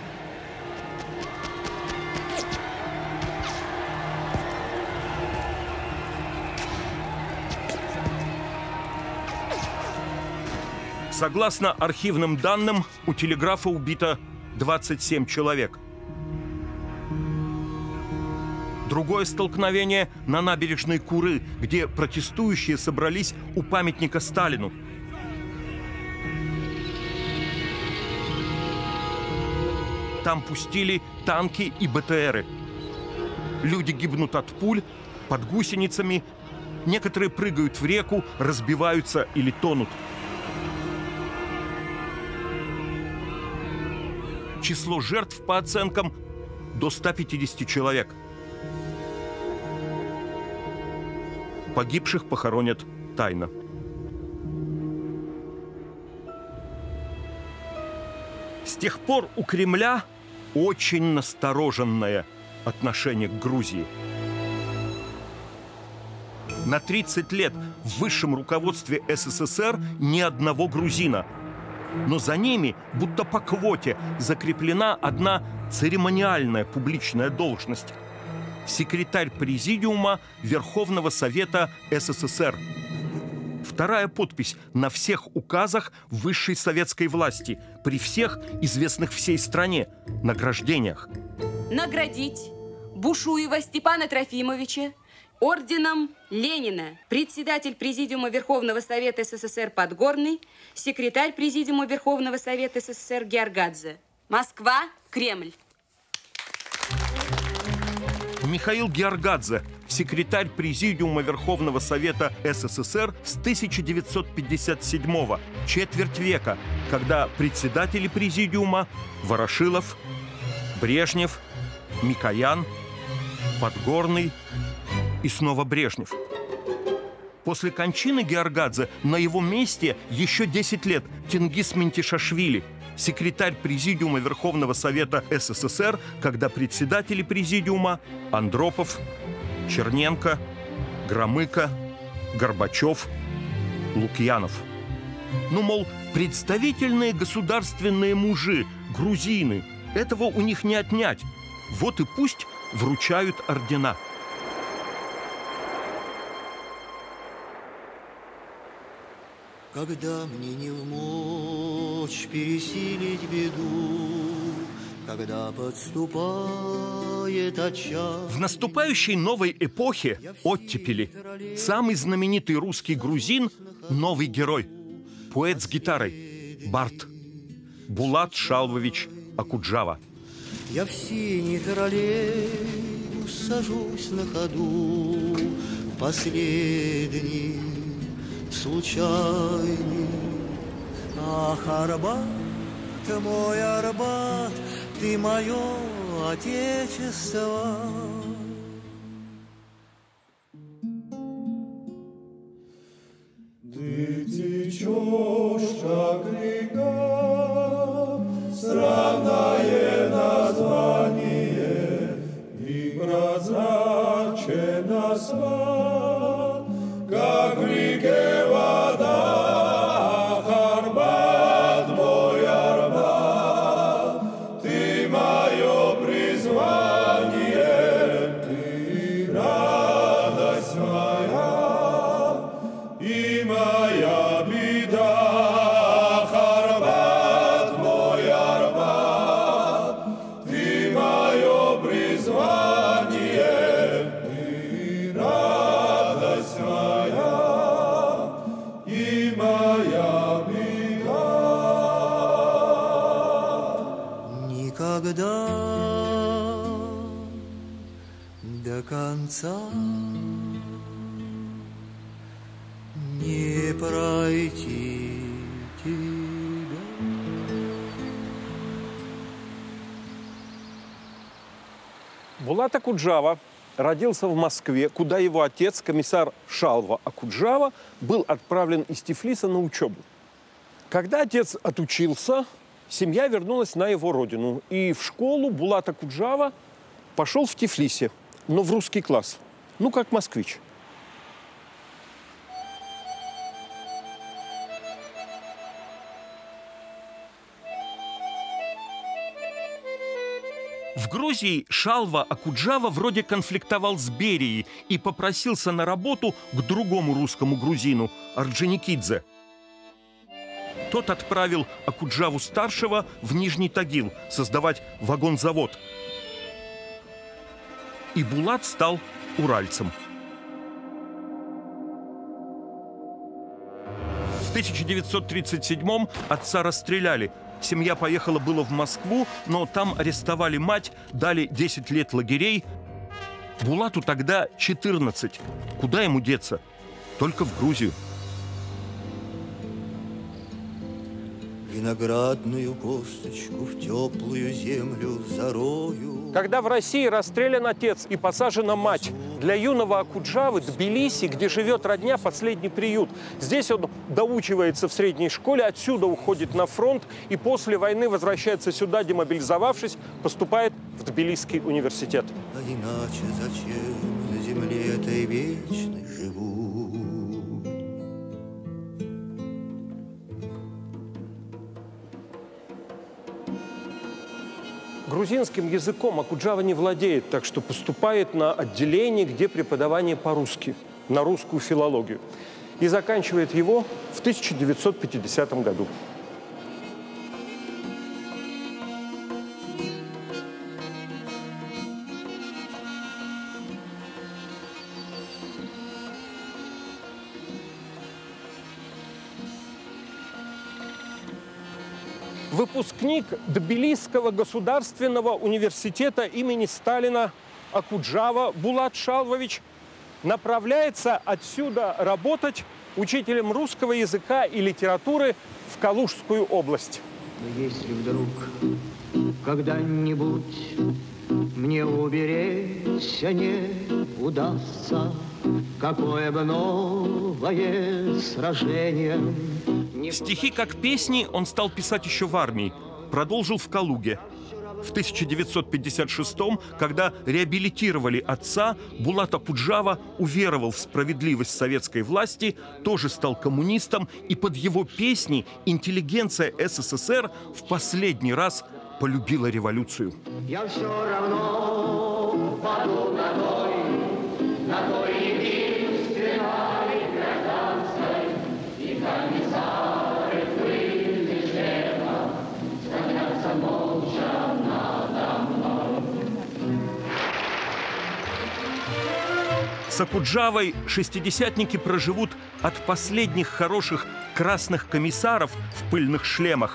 Согласно архивным данным, у телеграфа убито двадцать семь человек. Другое столкновение на набережной Куры, где протестующие собрались у памятника Сталину. Там пустили танки и БТРы. Люди гибнут от пуль, под гусеницами. Некоторые прыгают в реку, разбиваются или тонут. Число жертв, по оценкам, до ста пятидесяти человек. Погибших похоронят тайно. С тех пор у Кремля очень настороженное отношение к Грузии. На тридцать лет в высшем руководстве СССР ни одного грузина. Но за ними, будто по квоте, закреплена одна церемониальная публичная должность. Секретарь Президиума Верховного Совета СССР. Вторая подпись на всех указах высшей советской власти, при всех известных всей стране награждениях. Наградить Бушуева Степана Трофимовича орденом Ленина, председатель Президиума Верховного Совета СССР Подгорный, секретарь Президиума Верховного Совета СССР Георгадзе. Москва, Кремль. Михаил Георгадзе, секретарь Президиума Верховного Совета СССР с тысяча девятьсот пятьдесят седьмого, четверть века, когда председатели Президиума Ворошилов, Брежнев, Микоян, Подгорный и снова Брежнев. После кончины Георгадзе на его месте еще десять лет Тенгиз Ментишашвили, секретарь Президиума Верховного Совета СССР, когда председатели Президиума Андропов, Черненко, Громыко, Горбачев, Лукьянов. Ну, мол, представительные государственные мужи, грузины, этого у них не отнять. Вот и пусть вручают ордена. Когда мне не вмочь пересилить беду, когда подступает отчаяние. В наступающей новой эпохе оттепели самый знаменитый русский грузин – новый герой, поэт с гитарой Барт Булат Шалвович Окуджава. Я в синий троллейбус сажусь на ходу, последний, случайный. Ах, Арбат, мой Арбат, ты мое отечество. Ты течешь, как река, странное название, и прозрачен асфальт, как в реке вода. Ах, Арбат, мой Арбат, ты мое призвание, ты радость моя и моя беда. Ах, Арбат, мой Арбат, ты мое призвание, ты радость моя и моя беда. Никогда до конца не пройти тебя. Булат Окуджава родился в Москве, куда его отец, комиссар Шалва Окуджава, был отправлен из Тифлиса на учебу. Когда отец отучился, семья вернулась на его родину. И в школу Булат Окуджава пошел в Тифлисе, но в русский класс. Ну, как москвич. В Грузии Шалва Окуджава вроде конфликтовал с Берией и попросился на работу к другому русскому грузину Орджоникидзе. Тот отправил Окуджаву-старшего в Нижний Тагил создавать вагонзавод. И Булат стал уральцем. В тысяча девятьсот тридцать седьмом отца расстреляли. Семья поехала было в Москву, но там арестовали мать, дали десять лет лагерей. Булату тогда четырнадцать. Куда ему деться? Только в Грузию. Виноградную косточку в теплую землю зарою. Когда в России расстрелян отец и посажена мать, для юного Окуджавы Тбилиси, где живет родня, последний приют. Здесь он доучивается в средней школе, отсюда уходит на фронт и после войны возвращается сюда, демобилизовавшись, поступает в Тбилисский университет. А иначе зачем на земле этой вечной живу? Грузинским языком Окуджава не владеет, так что поступает на отделение, где преподавание по-русски, на русскую филологию. И заканчивает его в тысяча девятьсот пятидесятом году. Выпускник Тбилисского государственного университета имени Сталина Окуджава Булат Шалвович направляется отсюда работать учителем русского языка и литературы в Калужскую область. Но если вдруг когда-нибудь мне уберечься не удастся, какое бы новое сражение. Стихи как песни он стал писать еще в армии, продолжил в Калуге. В тысяча девятьсот пятьдесят шестом, когда реабилитировали отца, Булат Акуджава уверовал в справедливость советской власти, тоже стал коммунистом, и под его песни интеллигенция СССР в последний раз полюбила революцию. Я все равно паду на той, на той единственной гражданской, и комиссары пыльный шлема склонятся молча надо мной. С Акуджавой шестидесятники проживут от последних хороших красных комиссаров в пыльных шлемах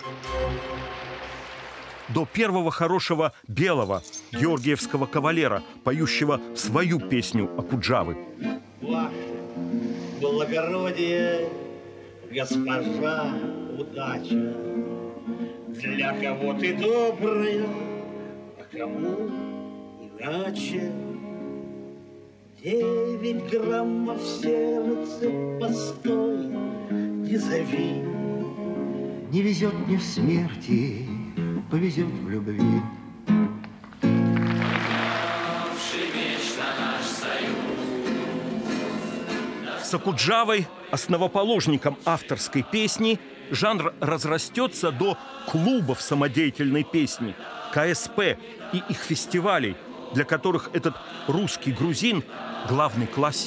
до первого хорошего белого георгиевского кавалера, поющего свою песню Акуджавы. Ваше благородие, госпожа удача, для кого ты добрая, а кому иначе. Девять граммов сердца постой, не зови. Не везет мне в смерти, повезет в любви. С Акуджавой, основоположником авторской песни, жанр разрастется до клубов самодеятельной песни, ка эс пэ и их фестивалей, для которых этот русский грузин – главный классик.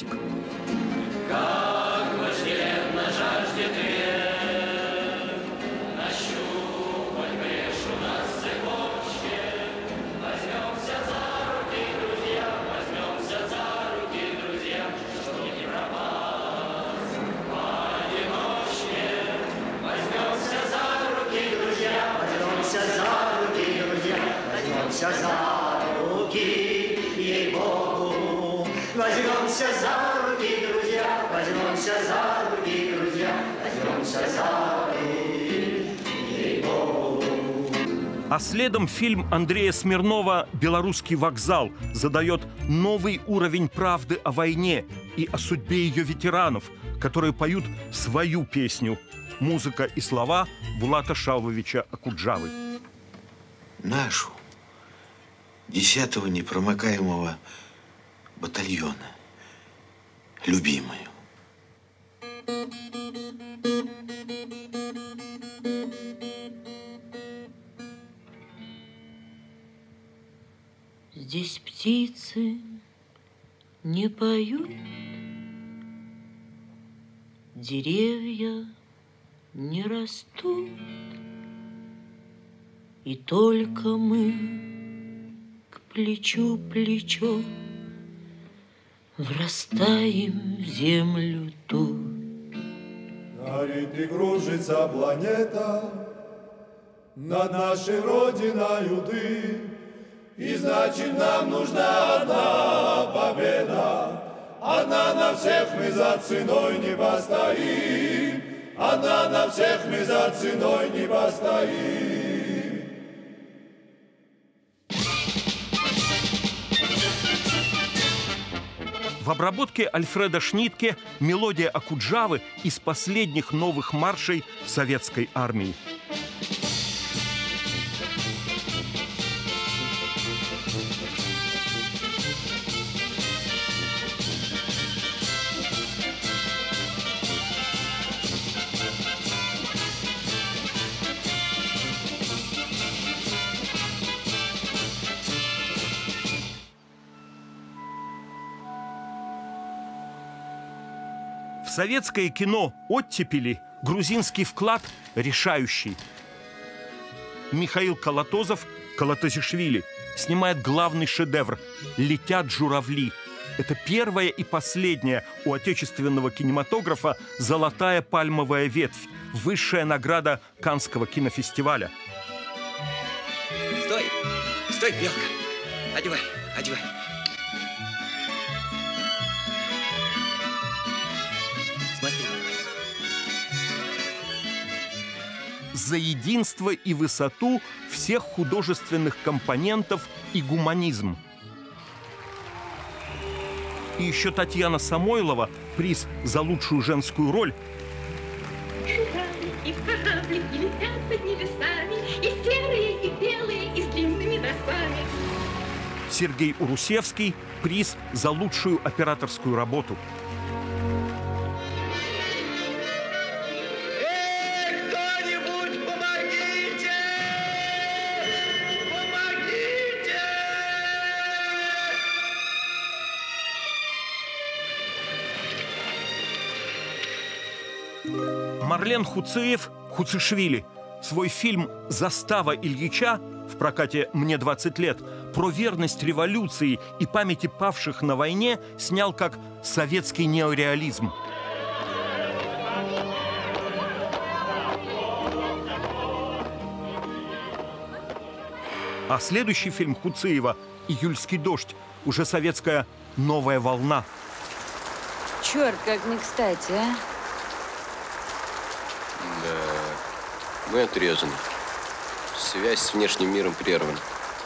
Возьмемся за руки, друзья, возьмемся за руки, друзья, возьмемся за руки, ей-богу. А следом фильм Андрея Смирнова «Белорусский вокзал» задает новый уровень правды о войне и о судьбе ее ветеранов, которые поют свою песню. Музыка и слова Булата Шалвовича Акуджавы. Нашу, десятого непромокаемого батальона, любимую. Здесь птицы не поют, деревья не растут, и только мы к плечу плечо врастаем в землю тут. Горит и кружится планета над нашей родиною дым, и значит нам нужна одна победа. Одна на всех мы за ценой не постоим, одна на всех мы за ценой не постоим. В обработке Альфреда Шнитке мелодия Акуджавы из последних новых маршей советской армии. В советское кино «Оттепели» грузинский вклад решающий. Михаил Колотозов, Колотозишвили, снимает главный шедевр «Летят журавли». Это первая и последняя у отечественного кинематографа «Золотая пальмовая ветвь», высшая награда Каннского кинофестиваля. Стой! Стой, Белка! Одевай, одевай. за единство и высоту всех художественных компонентов и гуманизм. И еще Татьяна Самойлова, приз за лучшую женскую роль. И в кораблик и летят под небесами, и серые, и белые, и с длинными носами. Сергей Урусевский, приз за лучшую операторскую работу. Марлен Хуцеев, Хуцишвили, свой фильм «Застава Ильича» в прокате «Мне двадцать лет» про верность революции и памяти павших на войне снял как советский неореализм. А следующий фильм Хуцеева «Июльский дождь» уже советская «Новая волна». Черт, как не кстати, а? Да, мы отрезаны. Связь с внешним миром прервана.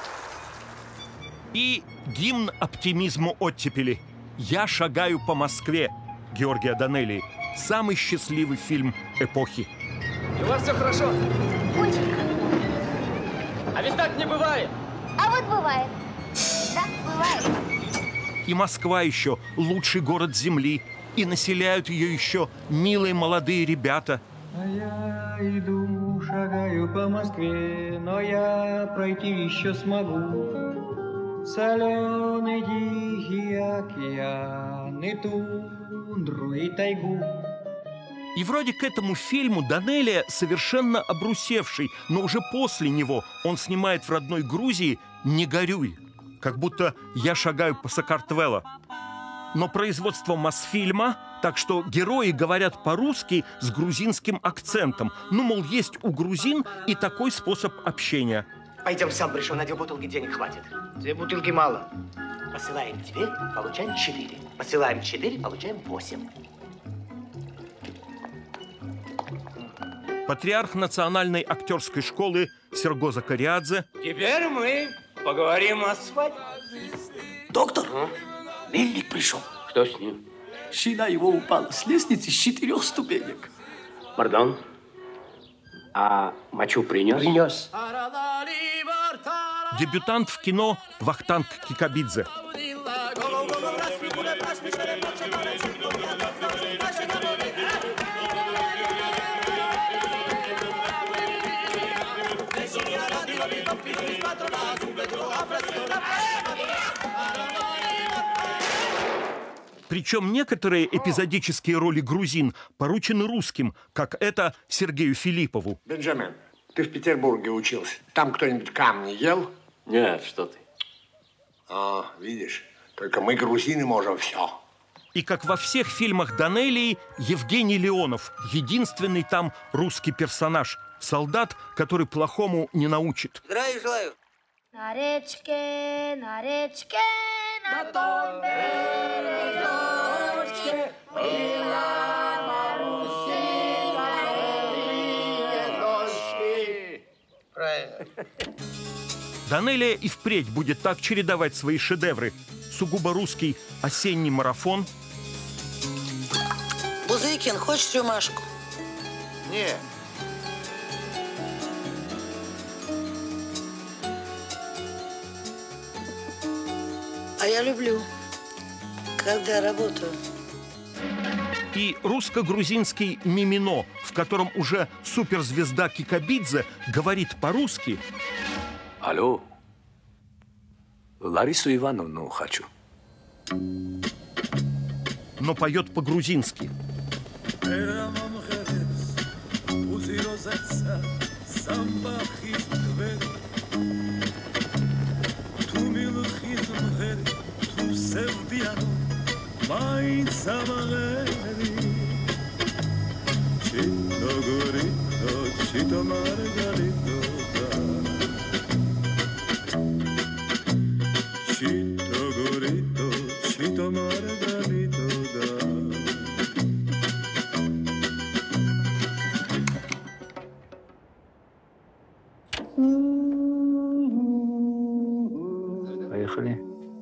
И гимн оптимизму оттепели «Я шагаю по Москве» Георгия Данелии. Самый счастливый фильм эпохи. И у вас все хорошо? Очень хорошо. А ведь так не бывает. А вот бывает. Да, бывает. И Москва еще лучший город земли. И населяют ее еще милые молодые ребята. А я иду, шагаю по Москве, но я пройти еще смогу. Соленый тихий океан, и тундру, и тайгу. И вроде к этому фильму Данелия, совершенно обрусевший, но уже после него он снимает в родной Грузии «Не горюй», как будто «Я шагаю по Сакартвело». Но производство Мосфильма, так что герои говорят по-русски с грузинским акцентом. Ну, мол, есть у грузин и такой способ общения. Пойдем, сам пришел, на две бутылки денег хватит. Две бутылки мало. Посылаем две, получаем четыре. Посылаем четыре, получаем восемь. Патриарх национальной актерской школы Серго Закариадзе. Теперь мы поговорим о свадьбе. Доктор, а? Мельник пришел. Что с ним? Шина его упала с лестницы с четырех ступенек. Пардон? А мочу принес? Принес. Дебютант в кино Вахтанг Кикабидзе. Причем некоторые эпизодические роли грузин поручены русским, как это Сергею Филиппову. Бенджамин, ты в Петербурге учился. Там кто-нибудь камни ел? Нет, что ты. А, видишь, только мы, грузины, можем все. И как во всех фильмах Данелии, Евгений Леонов, единственный там русский персонаж. Солдат, который плохому не научит. Здравия желаю. На речке, на речке, на том бережочке была Маруси, горелые ножки. Правильно. Данелия и впредь будет так чередовать свои шедевры. Сугубо русский осенний марафон. Бузыкин, хочешь рюмашку? Нет. А я люблю, когда работаю. И русско-грузинский «Мимино», в котором уже суперзвезда Кикабидзе говорит по-русски. Алло, Ларису Ивановну хочу. Но поет по-грузински. Поехали.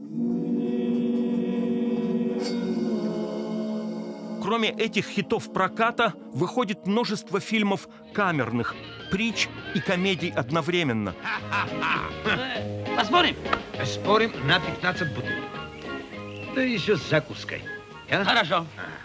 Кроме этих хитов проката, выходит множество фильмов камерных, притч и комедий одновременно. Посмотрим? Спорим на пятнадцать бутылок. Да еще с закуской. А? Хорошо.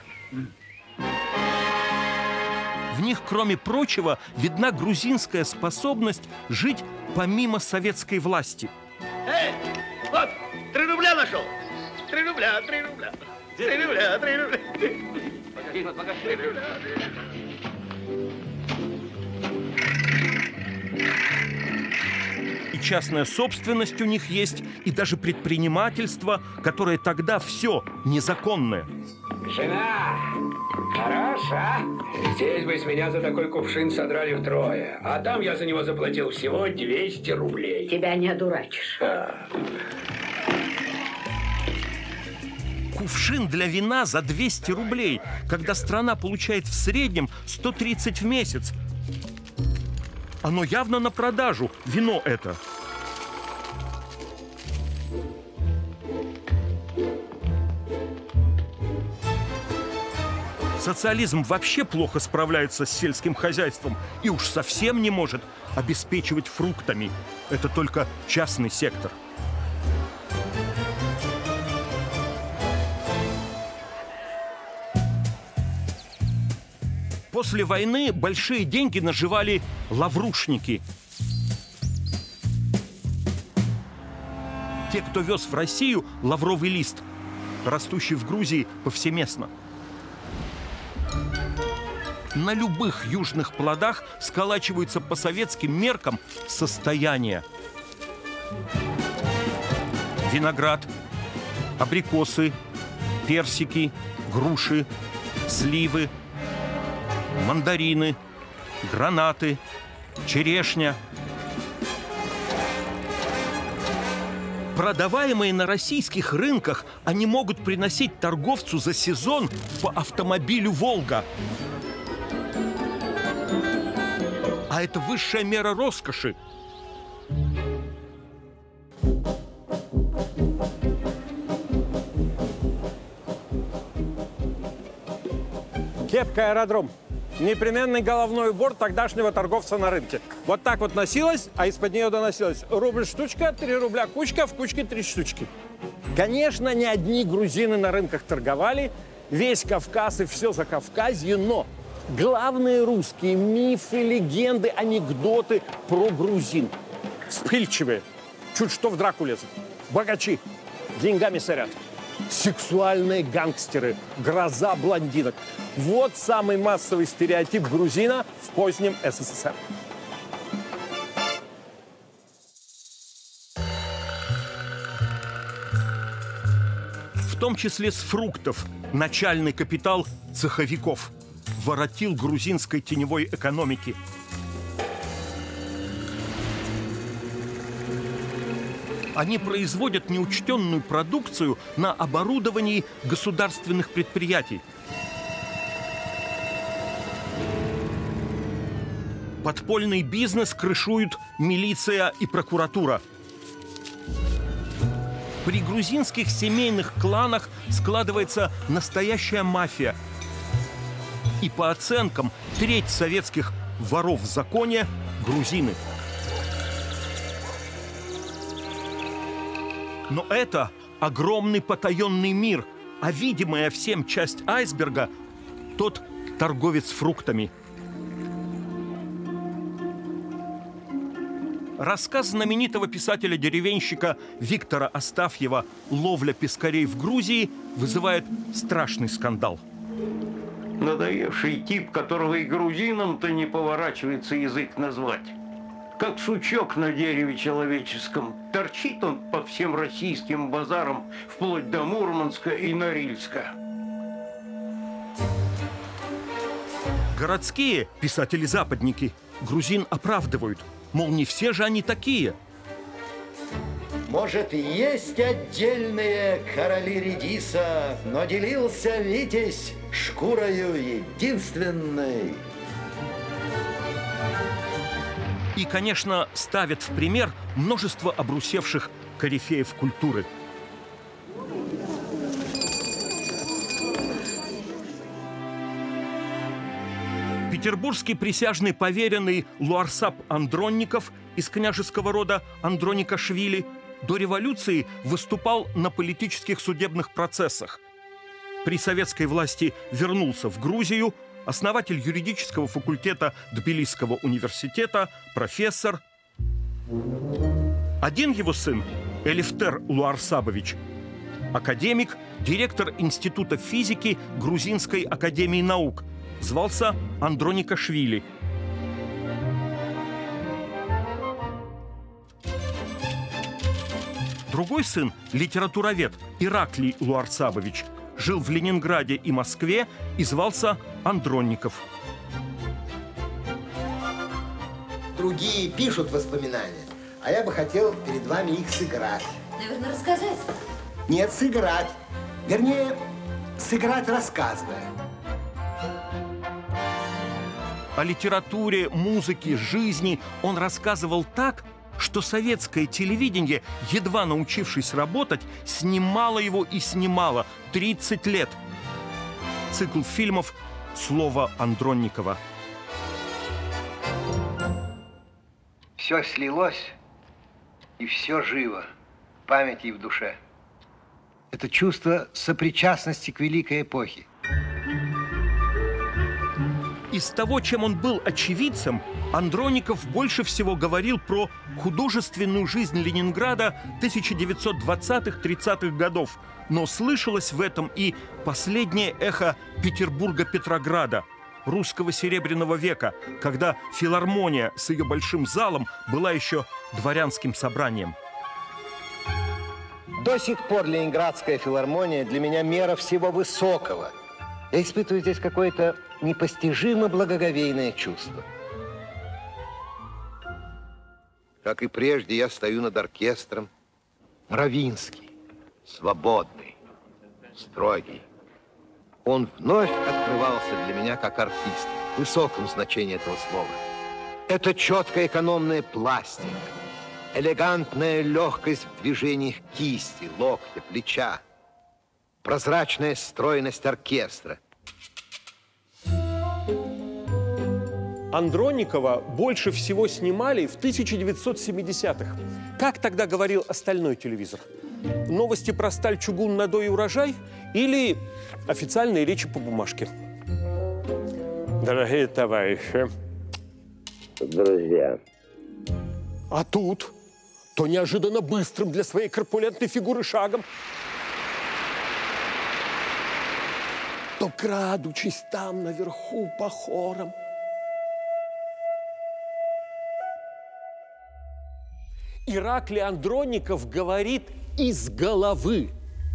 В них, кроме прочего, видна грузинская способность жить помимо советской власти. Эй, вот, три рубля нашел. Три рубля, три рубля. Три рубля, три рубля. Покажи, вот, покажи. Три рубля, три рубля. И частная собственность у них есть, и даже предпринимательство, которое тогда все незаконное. Жена, хороша. Здесь бы с меня за такой кувшин содрали втрое. А там я за него заплатил всего двести рублей. Тебя не одурачишь. А. Кувшин для вина за двести рублей, когда страна получает в среднем сто тридцать в месяц. Оно явно на продажу, вино это. Социализм вообще плохо справляется с сельским хозяйством и уж совсем не может обеспечивать фруктами. Это только частный сектор. После войны большие деньги наживали лаврушники. Те, кто вез в Россию лавровый лист, растущий в Грузии повсеместно. На любых южных плодах сколачиваются по советским меркам состояния. Виноград, абрикосы, персики, груши, сливы, мандарины, гранаты, черешня. Продаваемые на российских рынках, они могут приносить торговцу за сезон по автомобилю «Волга». А это высшая мера роскоши. Кепка аэродром. Непременный головной убор тогдашнего торговца на рынке. Вот так вот носилась, а из-под нее доносилась рубль штучка, три рубля кучка, в кучке три штучки. Конечно, не одни грузины на рынках торговали, весь Кавказ и все Закавказье, но главные русские мифы, легенды, анекдоты про грузин. Вспыльчивые, чуть что в драку лезут, богачи, деньгами сорят. Сексуальные гангстеры, гроза блондинок. Вот самый массовый стереотип грузина в позднем СССР. В том числе с фруктов начальный капитал цеховиков воротил грузинской теневой экономики. Они производят неучтенную продукцию на оборудовании государственных предприятий. Подпольный бизнес крышуют милиция и прокуратура. При грузинских семейных кланах складывается настоящая мафия. И по оценкам, треть советских воров в законе – грузины. Но это огромный потаенный мир, а видимая всем часть айсберга – тот торговец фруктами. Рассказ знаменитого писателя-деревенщика Виктора Астафьева «Ловля пескарей в Грузии» вызывает страшный скандал. Надоевший тип, которого и грузинам-то не поворачивается язык назвать. Как сучок на дереве человеческом. Торчит он по всем российским базарам, вплоть до Мурманска и Норильска. Городские писатели-западники грузин оправдывают. Мол, не все же они такие. Может, есть отдельные короли редиса, но делился Витязь шкурою единственной. И, конечно, ставят в пример множество обрусевших корифеев культуры. Петербургский присяжный поверенный Луарсаб Андронников из княжеского рода Андроникашвили до революции выступал на политических судебных процессах. При советской власти вернулся в Грузию, основатель юридического факультета Тбилисского университета, профессор. Один его сын, Элифтер Луарсабович, академик, директор Института физики Грузинской академии наук, звался Андроникашвили. Другой сын, литературовед Ираклий Луарсабович, жил в Ленинграде и Москве и звался Андронников. Другие пишут воспоминания, а я бы хотел перед вами их сыграть. Наверное, рассказать? Нет, сыграть. Вернее, сыграть рассказывая. О литературе, музыке, жизни он рассказывал так, что советское телевидение, едва научившись работать, снимало его и снимало тридцать лет. Цикл фильмов «Слово Андронникова». Все слилось, и все живо, в памяти и в душе. Это чувство сопричастности к великой эпохе. Из того, чем он был очевидцем, Андроников больше всего говорил про художественную жизнь Ленинграда тысяча девятьсот двадцатых-тридцатых годов, но слышалось в этом и последнее эхо Петербурга-Петрограда, русского серебряного века, когда филармония с ее большим залом была еще дворянским собранием. До сих пор Ленинградская филармония для меня мера всего высокого. Я испытываю здесь какое-то непостижимо благоговейное чувство. Как и прежде, я стою над оркестром. Равинский, свободный, строгий. Он вновь открывался для меня как артист, в высоком значении этого слова. Это четкая экономная пластика, элегантная легкость в движениях кисти, локтя, плеча, прозрачная стройность оркестра. Андронникова больше всего снимали в тысяча девятьсот семидесятых. Как тогда говорил остальной телевизор? Новости про сталь, чугун, надой и урожай? Или официальные речи по бумажке? Дорогие товарищи. Друзья. А тут то неожиданно быстрым для своей корпулентной фигуры шагом, то крадучись там наверху по хорам. Ираклий Андронников говорит из головы.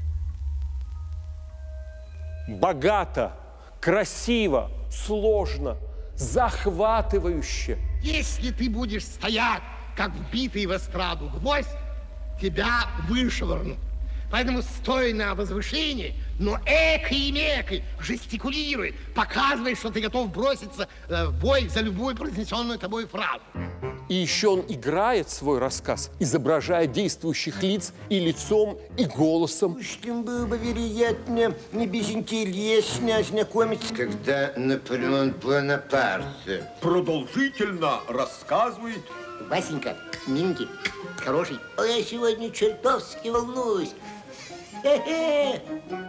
Богато, красиво, сложно, захватывающе. Если ты будешь стоять, как вбитый в эстраду гвоздь, тебя вышвырнут. Поэтому стой на возвышении, но экой и мекой, жестикулируй, показывай, что ты готов броситься в бой за любую произнесенную тобой фразу. И еще он играет свой рассказ, изображая действующих лиц и лицом, и голосом. Слушайте, было бы вероятно не безинтересно ознакомиться, когда Наполеон Бонапарт продолжительно рассказывает. Васенька, миленький, хороший. А я сегодня чертовски волнуюсь. Хе-хе.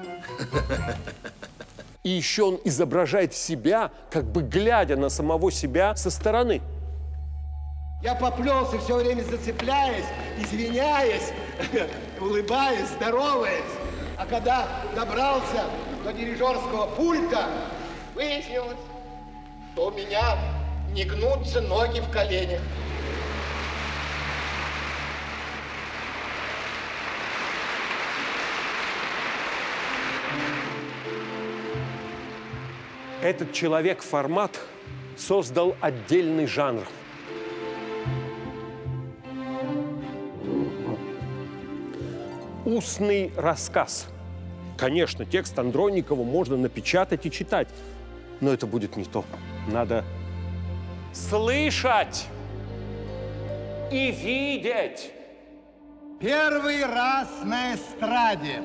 И еще он изображает себя, как бы глядя на самого себя со стороны. Я поплелся, все время зацепляясь, извиняясь, улыбаясь, здороваясь. А когда добрался до дирижерского пульта, выяснилось, что у меня не гнутся ноги в коленях. Этот человек-формат создал отдельный жанр. Устный рассказ. Конечно, текст Андронникова можно напечатать и читать, но это будет не то. Надо слышать и видеть. Первый раз на эстраде.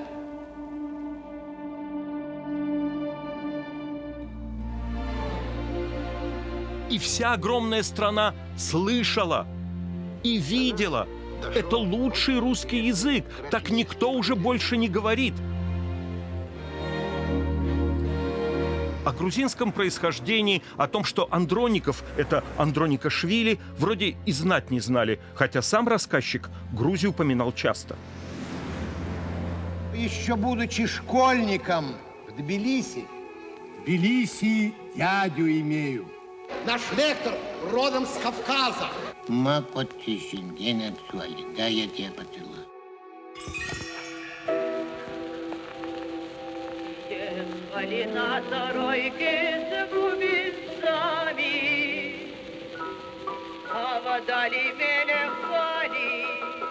И вся огромная страна слышала и видела. Это лучший русский язык. Так никто уже больше не говорит. О грузинском происхождении, о том, что Андроников – это Андроникашвили, вроде и знать не знали, хотя сам рассказчик Грузию упоминал часто. Еще будучи школьником в Тбилиси, Тбилиси дядю имею. Наш лектор родом с Кавказа. Да, я тебя поцелую. Ехали на тройке с бубенцами, а водали мелехвали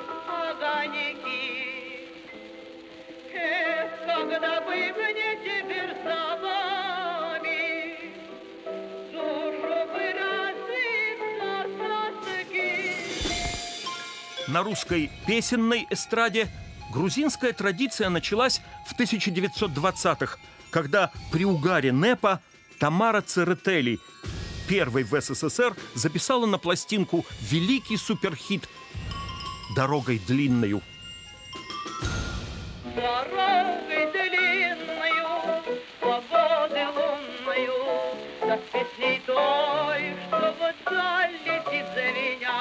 огоньки. Эх, когда бы мне теперь за вами душу бы разыграть тоски. На русской песенной эстраде грузинская традиция началась в тысяча девятьсот двадцатых, когда при угаре НЭПа Тамара Церетели, первой в СССР, записала на пластинку великий суперхит «Дорогой длинною». Дорогой длинною, свободы лунною, да с песней той, что вдаль летит за меня.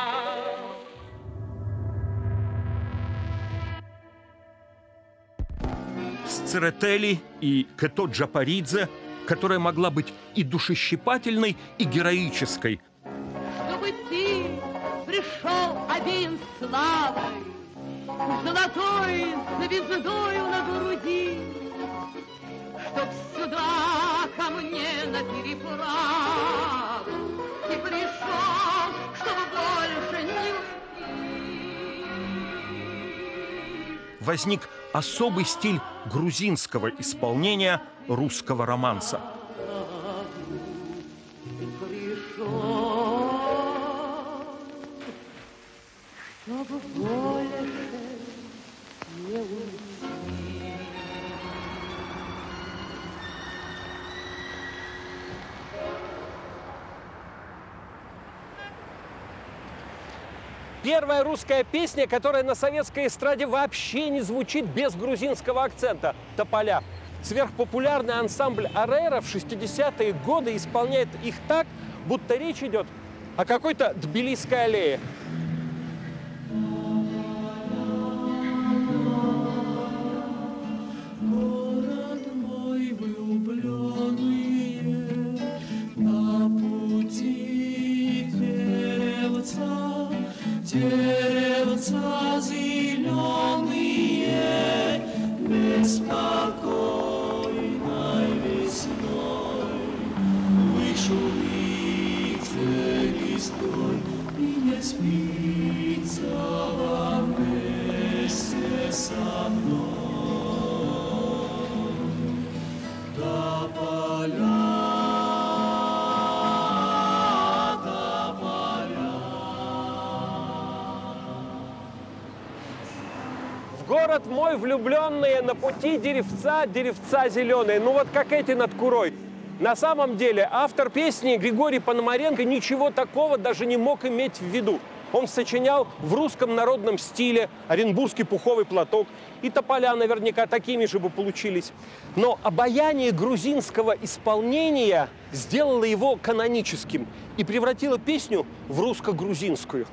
С Церетели и Кето Джапаридзе, которая могла быть и душещипательной, и героической. Чтобы ты пришел один славой, золотой звездою на груди, чтоб сюда ко мне на переправу ты пришел, чтобы больше не уйти. Возник особый стиль грузинского исполнения русского романса. Чтобы больше не уйти. Первая русская песня, которая на советской эстраде вообще не звучит без грузинского акцента – «Тополя». Сверхпопулярный ансамбль «Арера» в шестидесятые годы исполняет их так, будто речь идет о какой-то Тбилисской аллее. Деревца зеленые, беспокойной весной, вышумите листой, и не спится вам вместе со мной. Тополя. Город мой влюбленные, на пути деревца, деревца зеленые. Ну вот как эти над Курой. На самом деле автор песни Григорий Пономаренко ничего такого даже не мог иметь в виду. Он сочинял в русском народном стиле оренбургский пуховый платок. И тополя наверняка такими же бы получились. Но обаяние грузинского исполнения сделало его каноническим и превратило песню в русско-грузинскую.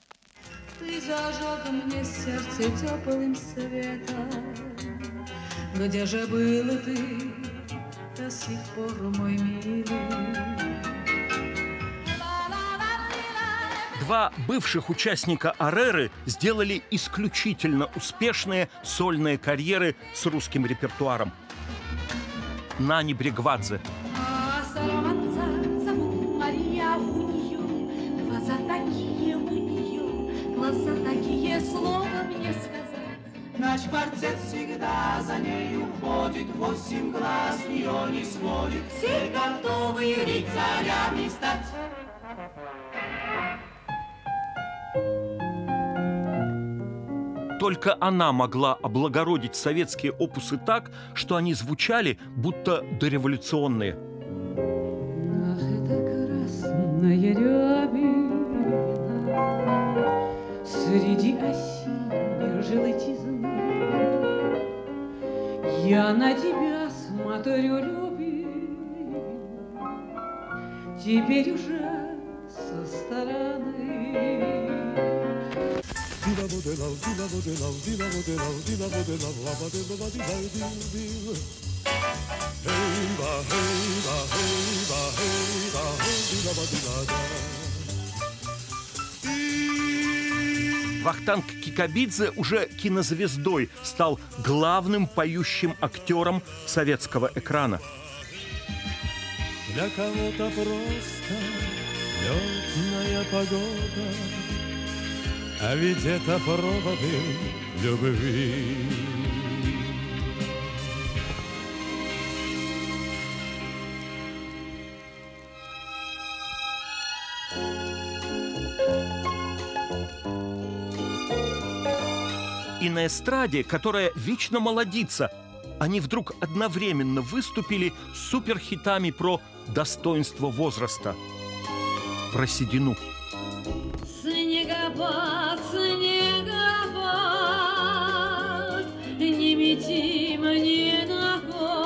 Ты зажег мне сердце теплым светом, Где же был ты до сих пор, мой милый? Два бывших участника «Ареры» сделали исключительно успешные сольные карьеры с русским репертуаром. Нани Бригвадзе. Глаза такие у нее, глаза такие, слова мне сказать. Наш квартет всегда за нею ходит, восемь глаз ее не сводит, все готовы рыцарями стать. Только она могла облагородить советские опусы так, что они звучали будто дореволюционные. Ах, это красная рябина среди осенних желтизны. Я на тебя смотрю, любим, теперь уже со стороны. Вахтанг Кикабидзе уже кинозвездой стал главным поющим актером советского экрана. Для кого-то просто летная погода, а ведь это проводы любви. И на эстраде, которая вечно молодится, они вдруг одновременно выступили с суперхитами про достоинство возраста, про седину. Снегопад, снегопад, не мети мне на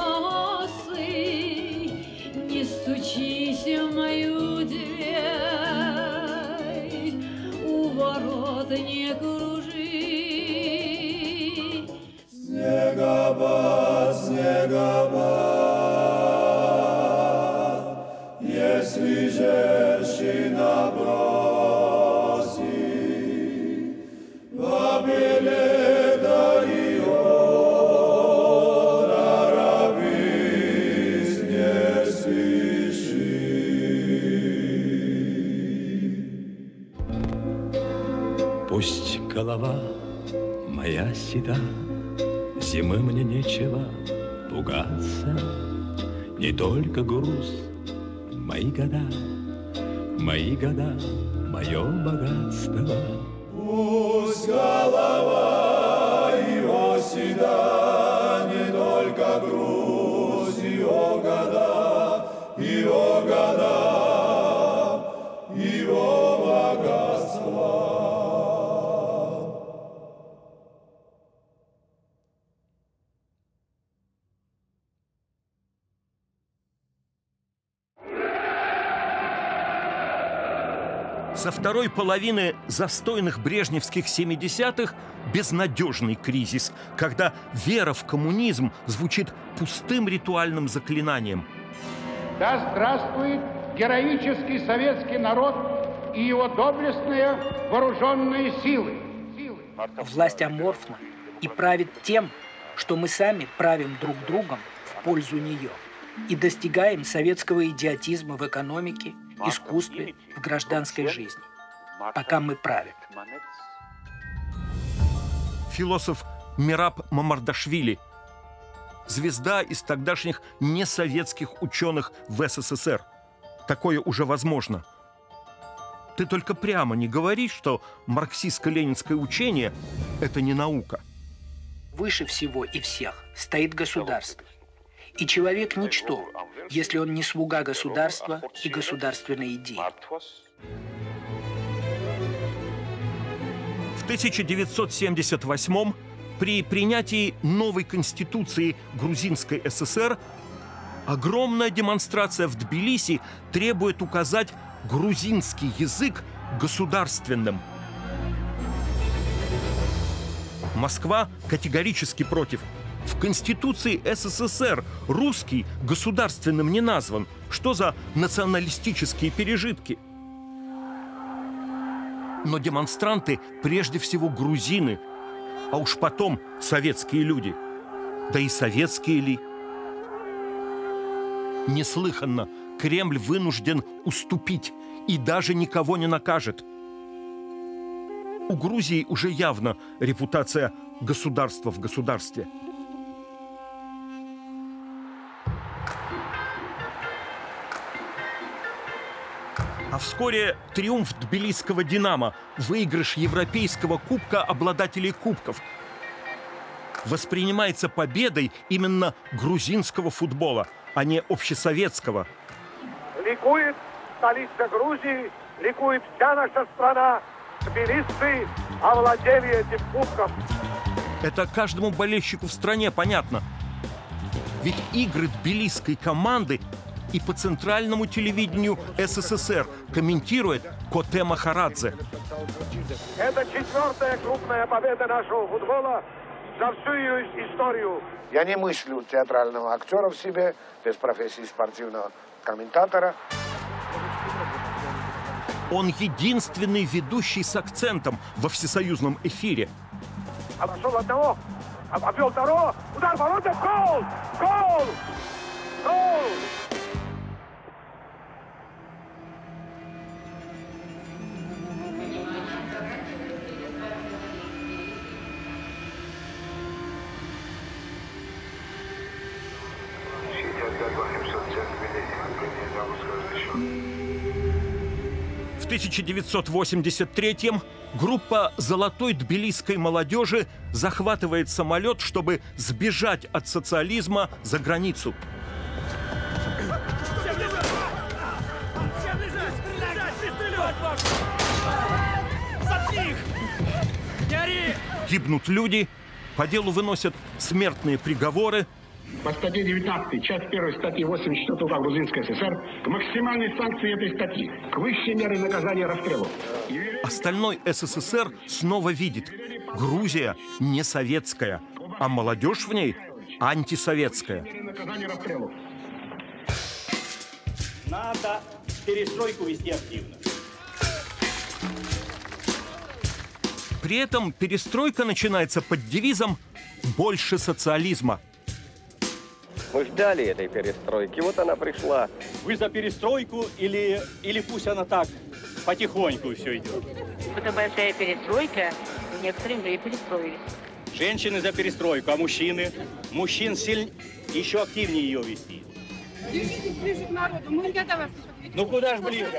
косы, не стучись в мою дверь, у ворот не кружи. Снегопад, снегопад, если женщина бросит, побелеет ее, торопись, не спеши. Пусть голова моя седа, зимы мне нечего пугаться, не только груз, мои года, мои года, мое богатство. Пусть голова его седа, не только груз, его года, его года, его богатство. Со второй половины застойных брежневских семидесятых безнадежный кризис, когда вера в коммунизм звучит пустым ритуальным заклинанием. Да здравствует героический советский народ и его доблестные вооруженные силы. Власть аморфна и правит тем, что мы сами правим друг другом в пользу нее и достигаем советского идиотизма в экономике, искусстве, в гражданской жизни, пока мы правим. Философ Мераб Мамардашвили, звезда из тогдашних несоветских ученых в СССР. Такое уже возможно. Ты только прямо не говори, что марксистско-ленинское учение – это не наука. Выше всего и всех стоит государство. И человек – ничто, если он не слуга государства и государственной идеи. В тысяча девятьсот семьдесят восьмом при принятии новой конституции Грузинской ССР огромная демонстрация в Тбилиси требует указать грузинский язык государственным. Москва категорически против. В Конституции СССР русский государственным не назван. Что за националистические пережитки? Но демонстранты прежде всего грузины, а уж потом советские люди. Да и советские ли? Неслыханно, Кремль вынужден уступить и даже никого не накажет. У Грузии уже явно репутация государства в государстве. А вскоре триумф тбилисского «Динамо», выигрыш Европейского кубка обладателей кубков, воспринимается победой именно грузинского футбола, а не общесоветского. Ликует столица Грузии, ликует вся наша страна. Тбилисцы овладели этим кубком. Это каждому болельщику в стране понятно. Ведь игры тбилисской команды и по центральному телевидению СССР комментирует Коте Махарадзе. Это четвертая крупная победа нашего футбола за всю ее историю. Я не мыслю театрального актера в себе, без профессии спортивного комментатора. Он единственный ведущий с акцентом во всесоюзном эфире. Обошел одного, обвел второго, удар ворота, гол! Гол! Гол! В тысяча девятьсот восемьдесят третьем группа золотой тбилисской молодежи захватывает самолет, чтобы сбежать от социализма за границу. Гибнут люди, по делу выносят смертные приговоры. По статье девятнадцатой, часть первой статьи восемьдесят четвёртого УК Грузинской ССР к максимальной санкции этой статьи, к высшей мере наказания расстрелу. Остальной СССР снова видит: Грузия не советская, а молодежь в ней антисоветская. Надо перестройку вести активно. При этом перестройка начинается под девизом «больше социализма». Мы ждали этой перестройки, вот она пришла. Вы за перестройку или, или пусть она так, потихоньку все идет? Это большая перестройка, некоторые уже и перестроились. Женщины за перестройку, а мужчины? Мужчин сильно еще активнее ее вести. Держитесь ближе к народу, мы не до вас не подведем. Ну куда ж ближе?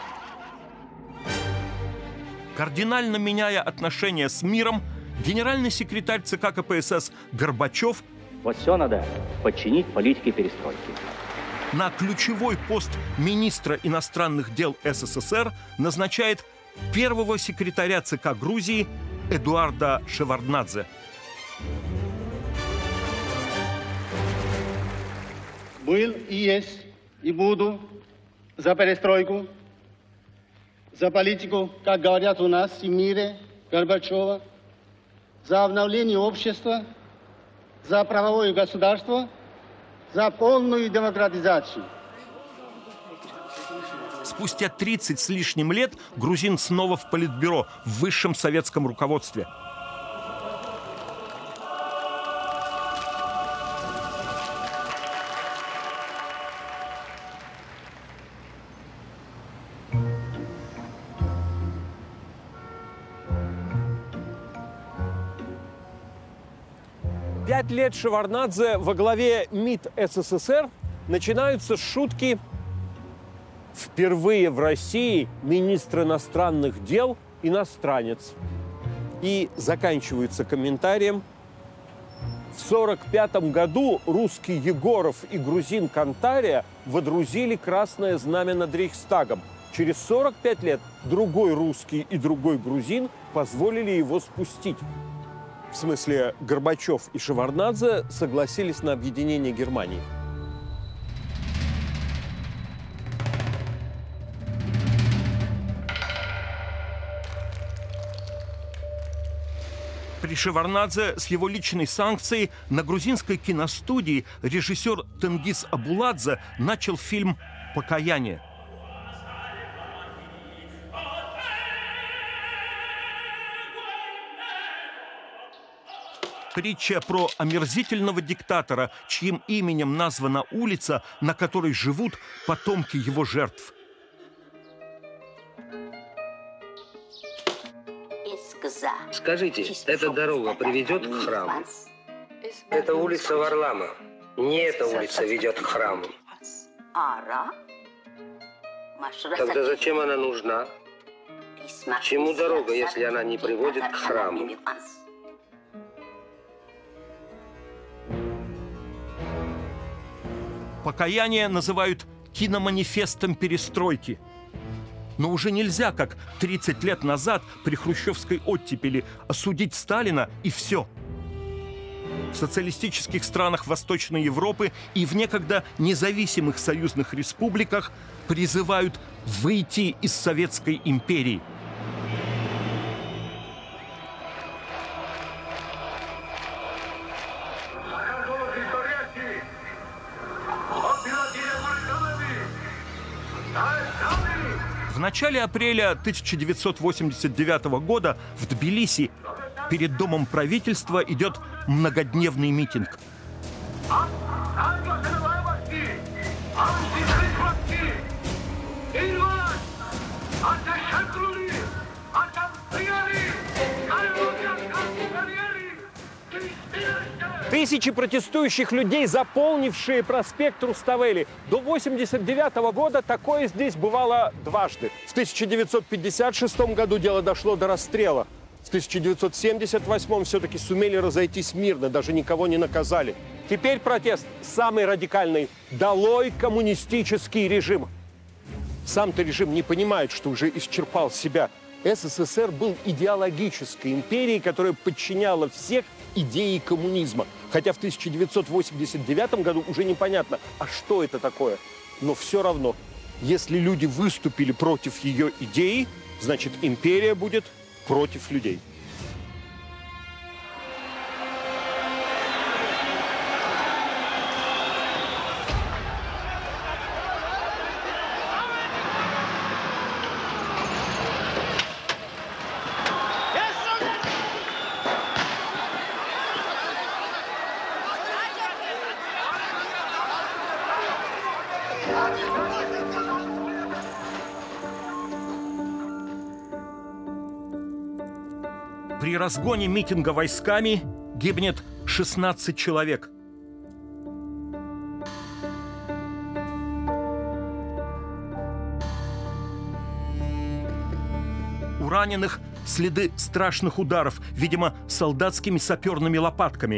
Кардинально меняя отношения с миром, генеральный секретарь ЦК КПСС Горбачев вот все надо подчинить политике перестройки. На ключевой пост министра иностранных дел СССР назначает первого секретаря ЦК Грузии Эдуарда Шеварднадзе. Был и есть, и буду за перестройку, за политику, как говорят у нас в мире, Горбачева, за обновление общества, за правовое государство, за полную демократизацию. Спустя тридцать с лишним лет грузин снова в политбюро, в высшем советском руководстве. Пять лет Шеварднадзе во главе МИД СССР начинаются шутки. Впервые в России министр иностранных дел иностранец. И заканчиваются комментарием. В сорок пятом году русский Егоров и грузин Кантария водрузили красное знамя над Рейхстагом. Через сорок пять лет другой русский и другой грузин позволили его спустить. В смысле, Горбачев и Шеварднадзе согласились на объединение Германии. При Шеварднадзе с его личной санкцией на грузинской киностудии режиссер Тенгиз Абуладзе начал фильм «Покаяние». Притча про омерзительного диктатора, чьим именем названа улица, на которой живут потомки его жертв. Скажите, эта дорога приведет к храму? Это улица Варлама. Не эта улица ведет к храму. Тогда зачем она нужна? К чему дорога, если она не приводит к храму? «Покаяние» называют киноманифестом перестройки. Но уже нельзя, как тридцать лет назад при хрущевской оттепели, осудить Сталина и все. В социалистических странах Восточной Европы и в некогда независимых союзных республиках призывают выйти из Советской империи. В начале апреля тысяча девятьсот восемьдесят девятого года в Тбилиси перед Домом правительства идет многодневный митинг. Тысячи протестующих людей, заполнившие проспект Руставели. До восемьдесят девятого года такое здесь бывало дважды. В тысяча девятьсот пятьдесят шестом году дело дошло до расстрела. В тысяча девятьсот семьдесят восьмом все-таки сумели разойтись мирно, даже никого не наказали. Теперь протест самый радикальный. Долой коммунистический режим. Сам-то режим не понимает, что уже исчерпал себя. СССР был идеологической империей, которая подчиняла всех идеи коммунизма. Хотя в тысяча девятьсот восемьдесят девятом году уже непонятно, а что это такое. Но все равно, если люди выступили против ее идеи, значит, империя будет против людей. При разгоне митинга войсками гибнет шестнадцать человек. У раненых следы страшных ударов, видимо, солдатскими саперными лопатками.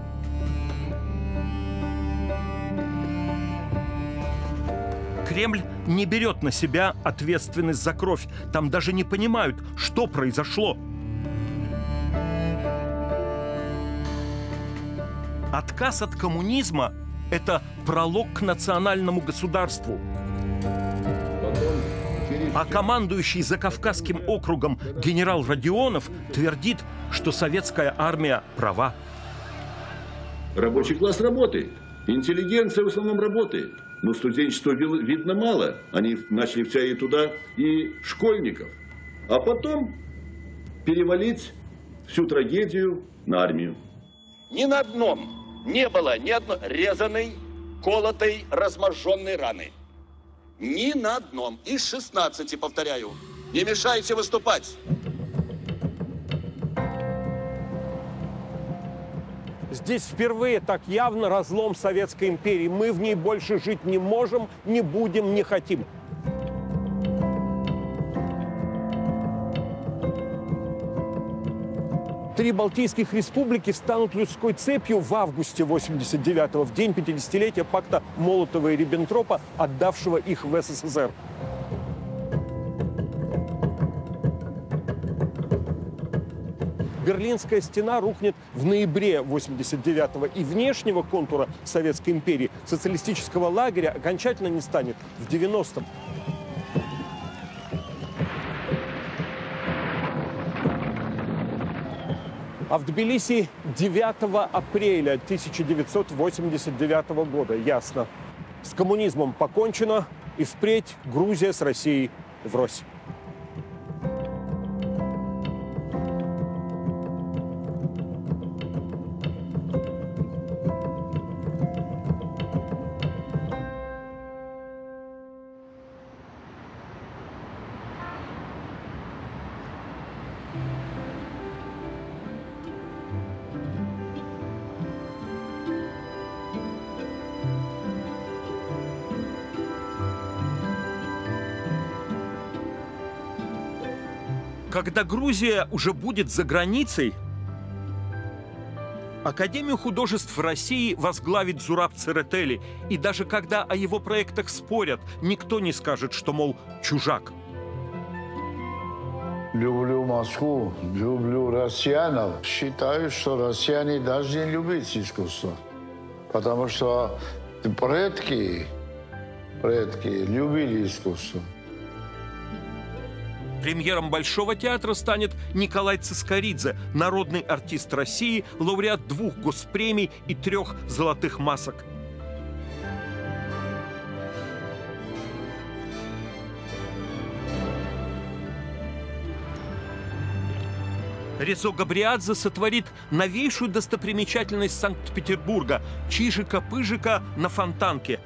Кремль не берет на себя ответственность за кровь. Там даже не понимают, что произошло. Отказ от коммунизма – это пролог к национальному государству. А командующий Закавказским округом генерал Родионов твердит, что советская армия права. Рабочий класс работает, интеллигенция в основном работает. Но студенчества видно мало. Они начали втягивать туда и школьников. А потом перевалить всю трагедию на армию. Ни на одном не было ни одной резаной, колотой, разможженной раны. Ни на одном. Из шестнадцати, повторяю. Не мешайте выступать. Здесь впервые так явно разлом Советской империи. Мы в ней больше жить не можем, не будем, не хотим. Три балтийских республики встанут людской цепью в августе восемьдесят девятого, в день пятидесятилетия пакта Молотова и Риббентропа, отдавшего их в СССР. Берлинская стена рухнет в ноябре восемьдесят девятого, и внешнего контура Советской империи, социалистического лагеря, окончательно не станет в девяностом. А в Тбилиси девятого апреля тысяча девятьсот восемьдесят девятого года ясно. С коммунизмом покончено, и впредь Грузия с Россией врозь. Когда Грузия уже будет за границей, Академию художеств России возглавит Зураб Церетели. И даже когда о его проектах спорят, никто не скажет, что, мол, чужак. Люблю Москву, люблю россиянов. Считаю, что россияне должны любить искусство. Потому что предки, предки любили искусство. Премьером Большого театра станет Николай Цискоридзе, народный артист России, лауреат двух госпремий и трех золотых масок. Резо Габриадзе сотворит новейшую достопримечательность Санкт-Петербурга – Чижика-Пыжика на Фонтанке.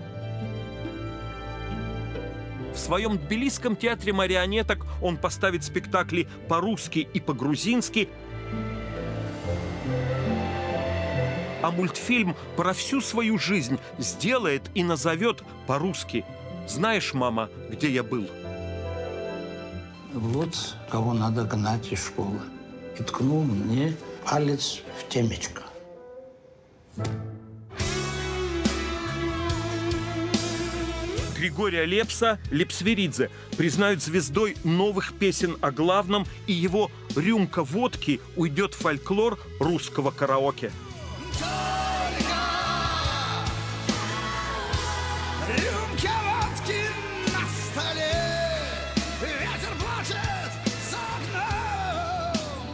В своем тбилисском театре марионеток он поставит спектакли по-русски и по-грузински, а мультфильм про всю свою жизнь сделает и назовет по-русски «Знаешь, мама, где я был?» Вот кого надо гнать из школы. И ткнул мне палец в темечко. Григория Лепса, Лепсверидзе, признают звездой новых песен о главном, и его «Рюмка водки» уйдет в фольклор русского караоке. Рюмка водки на столе, ветер плачет за окном.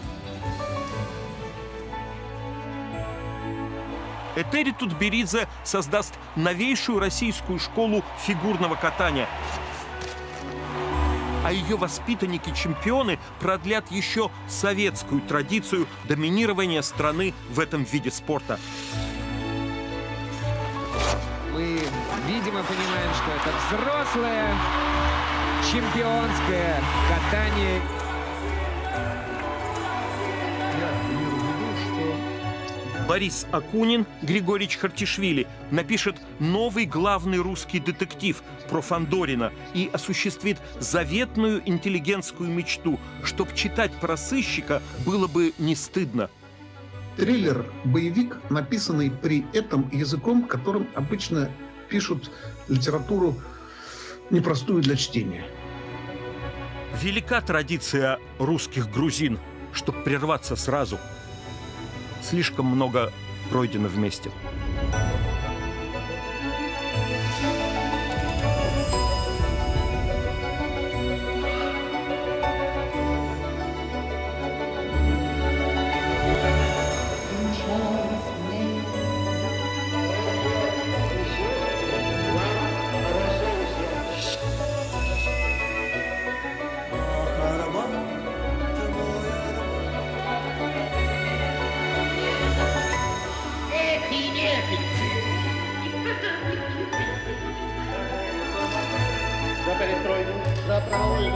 Этери Тутберидзе создаст новейшую российскую школу фигурного катания. А ее воспитанники-чемпионы продлят еще советскую традицию доминирования страны в этом виде спорта. Мы видимо понимаем, что это взрослое чемпионское катание. Борис Акунин, Григорий Чхартишвили напишет новый главный русский детектив про Фандорина и осуществит заветную интеллигентскую мечту, чтоб читать про сыщика было бы не стыдно. Триллер-боевик, написанный при этом языком, которым обычно пишут литературу непростую для чтения. Велика традиция русских грузин, чтоб прерваться сразу. Слишком много пройдено вместе. За перестройку, за правовую.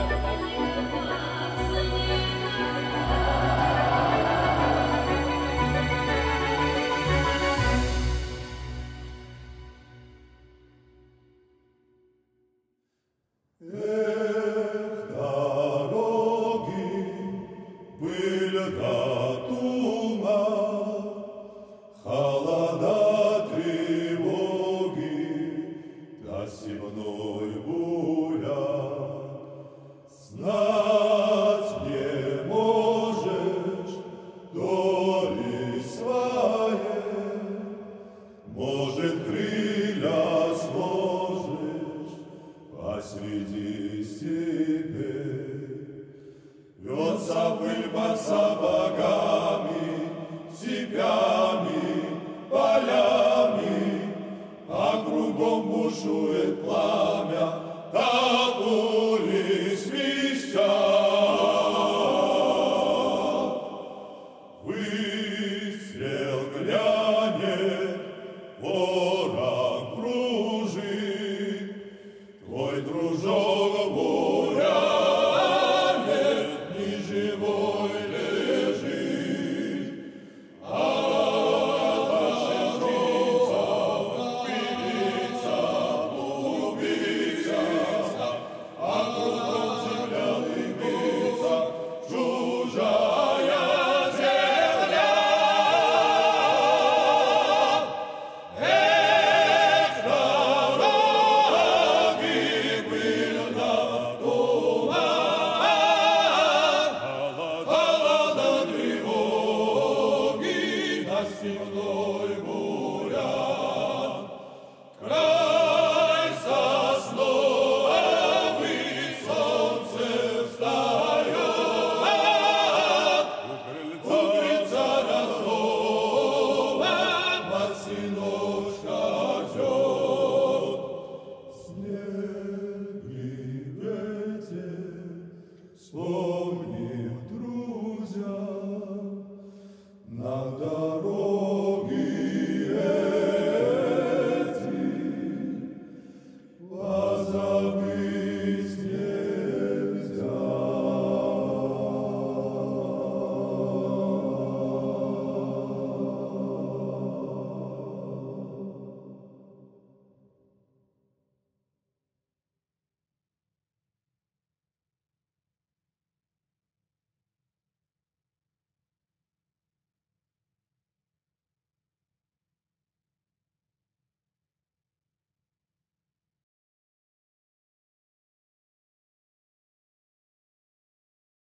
Знай кругом бушует пламя, так ули свистят.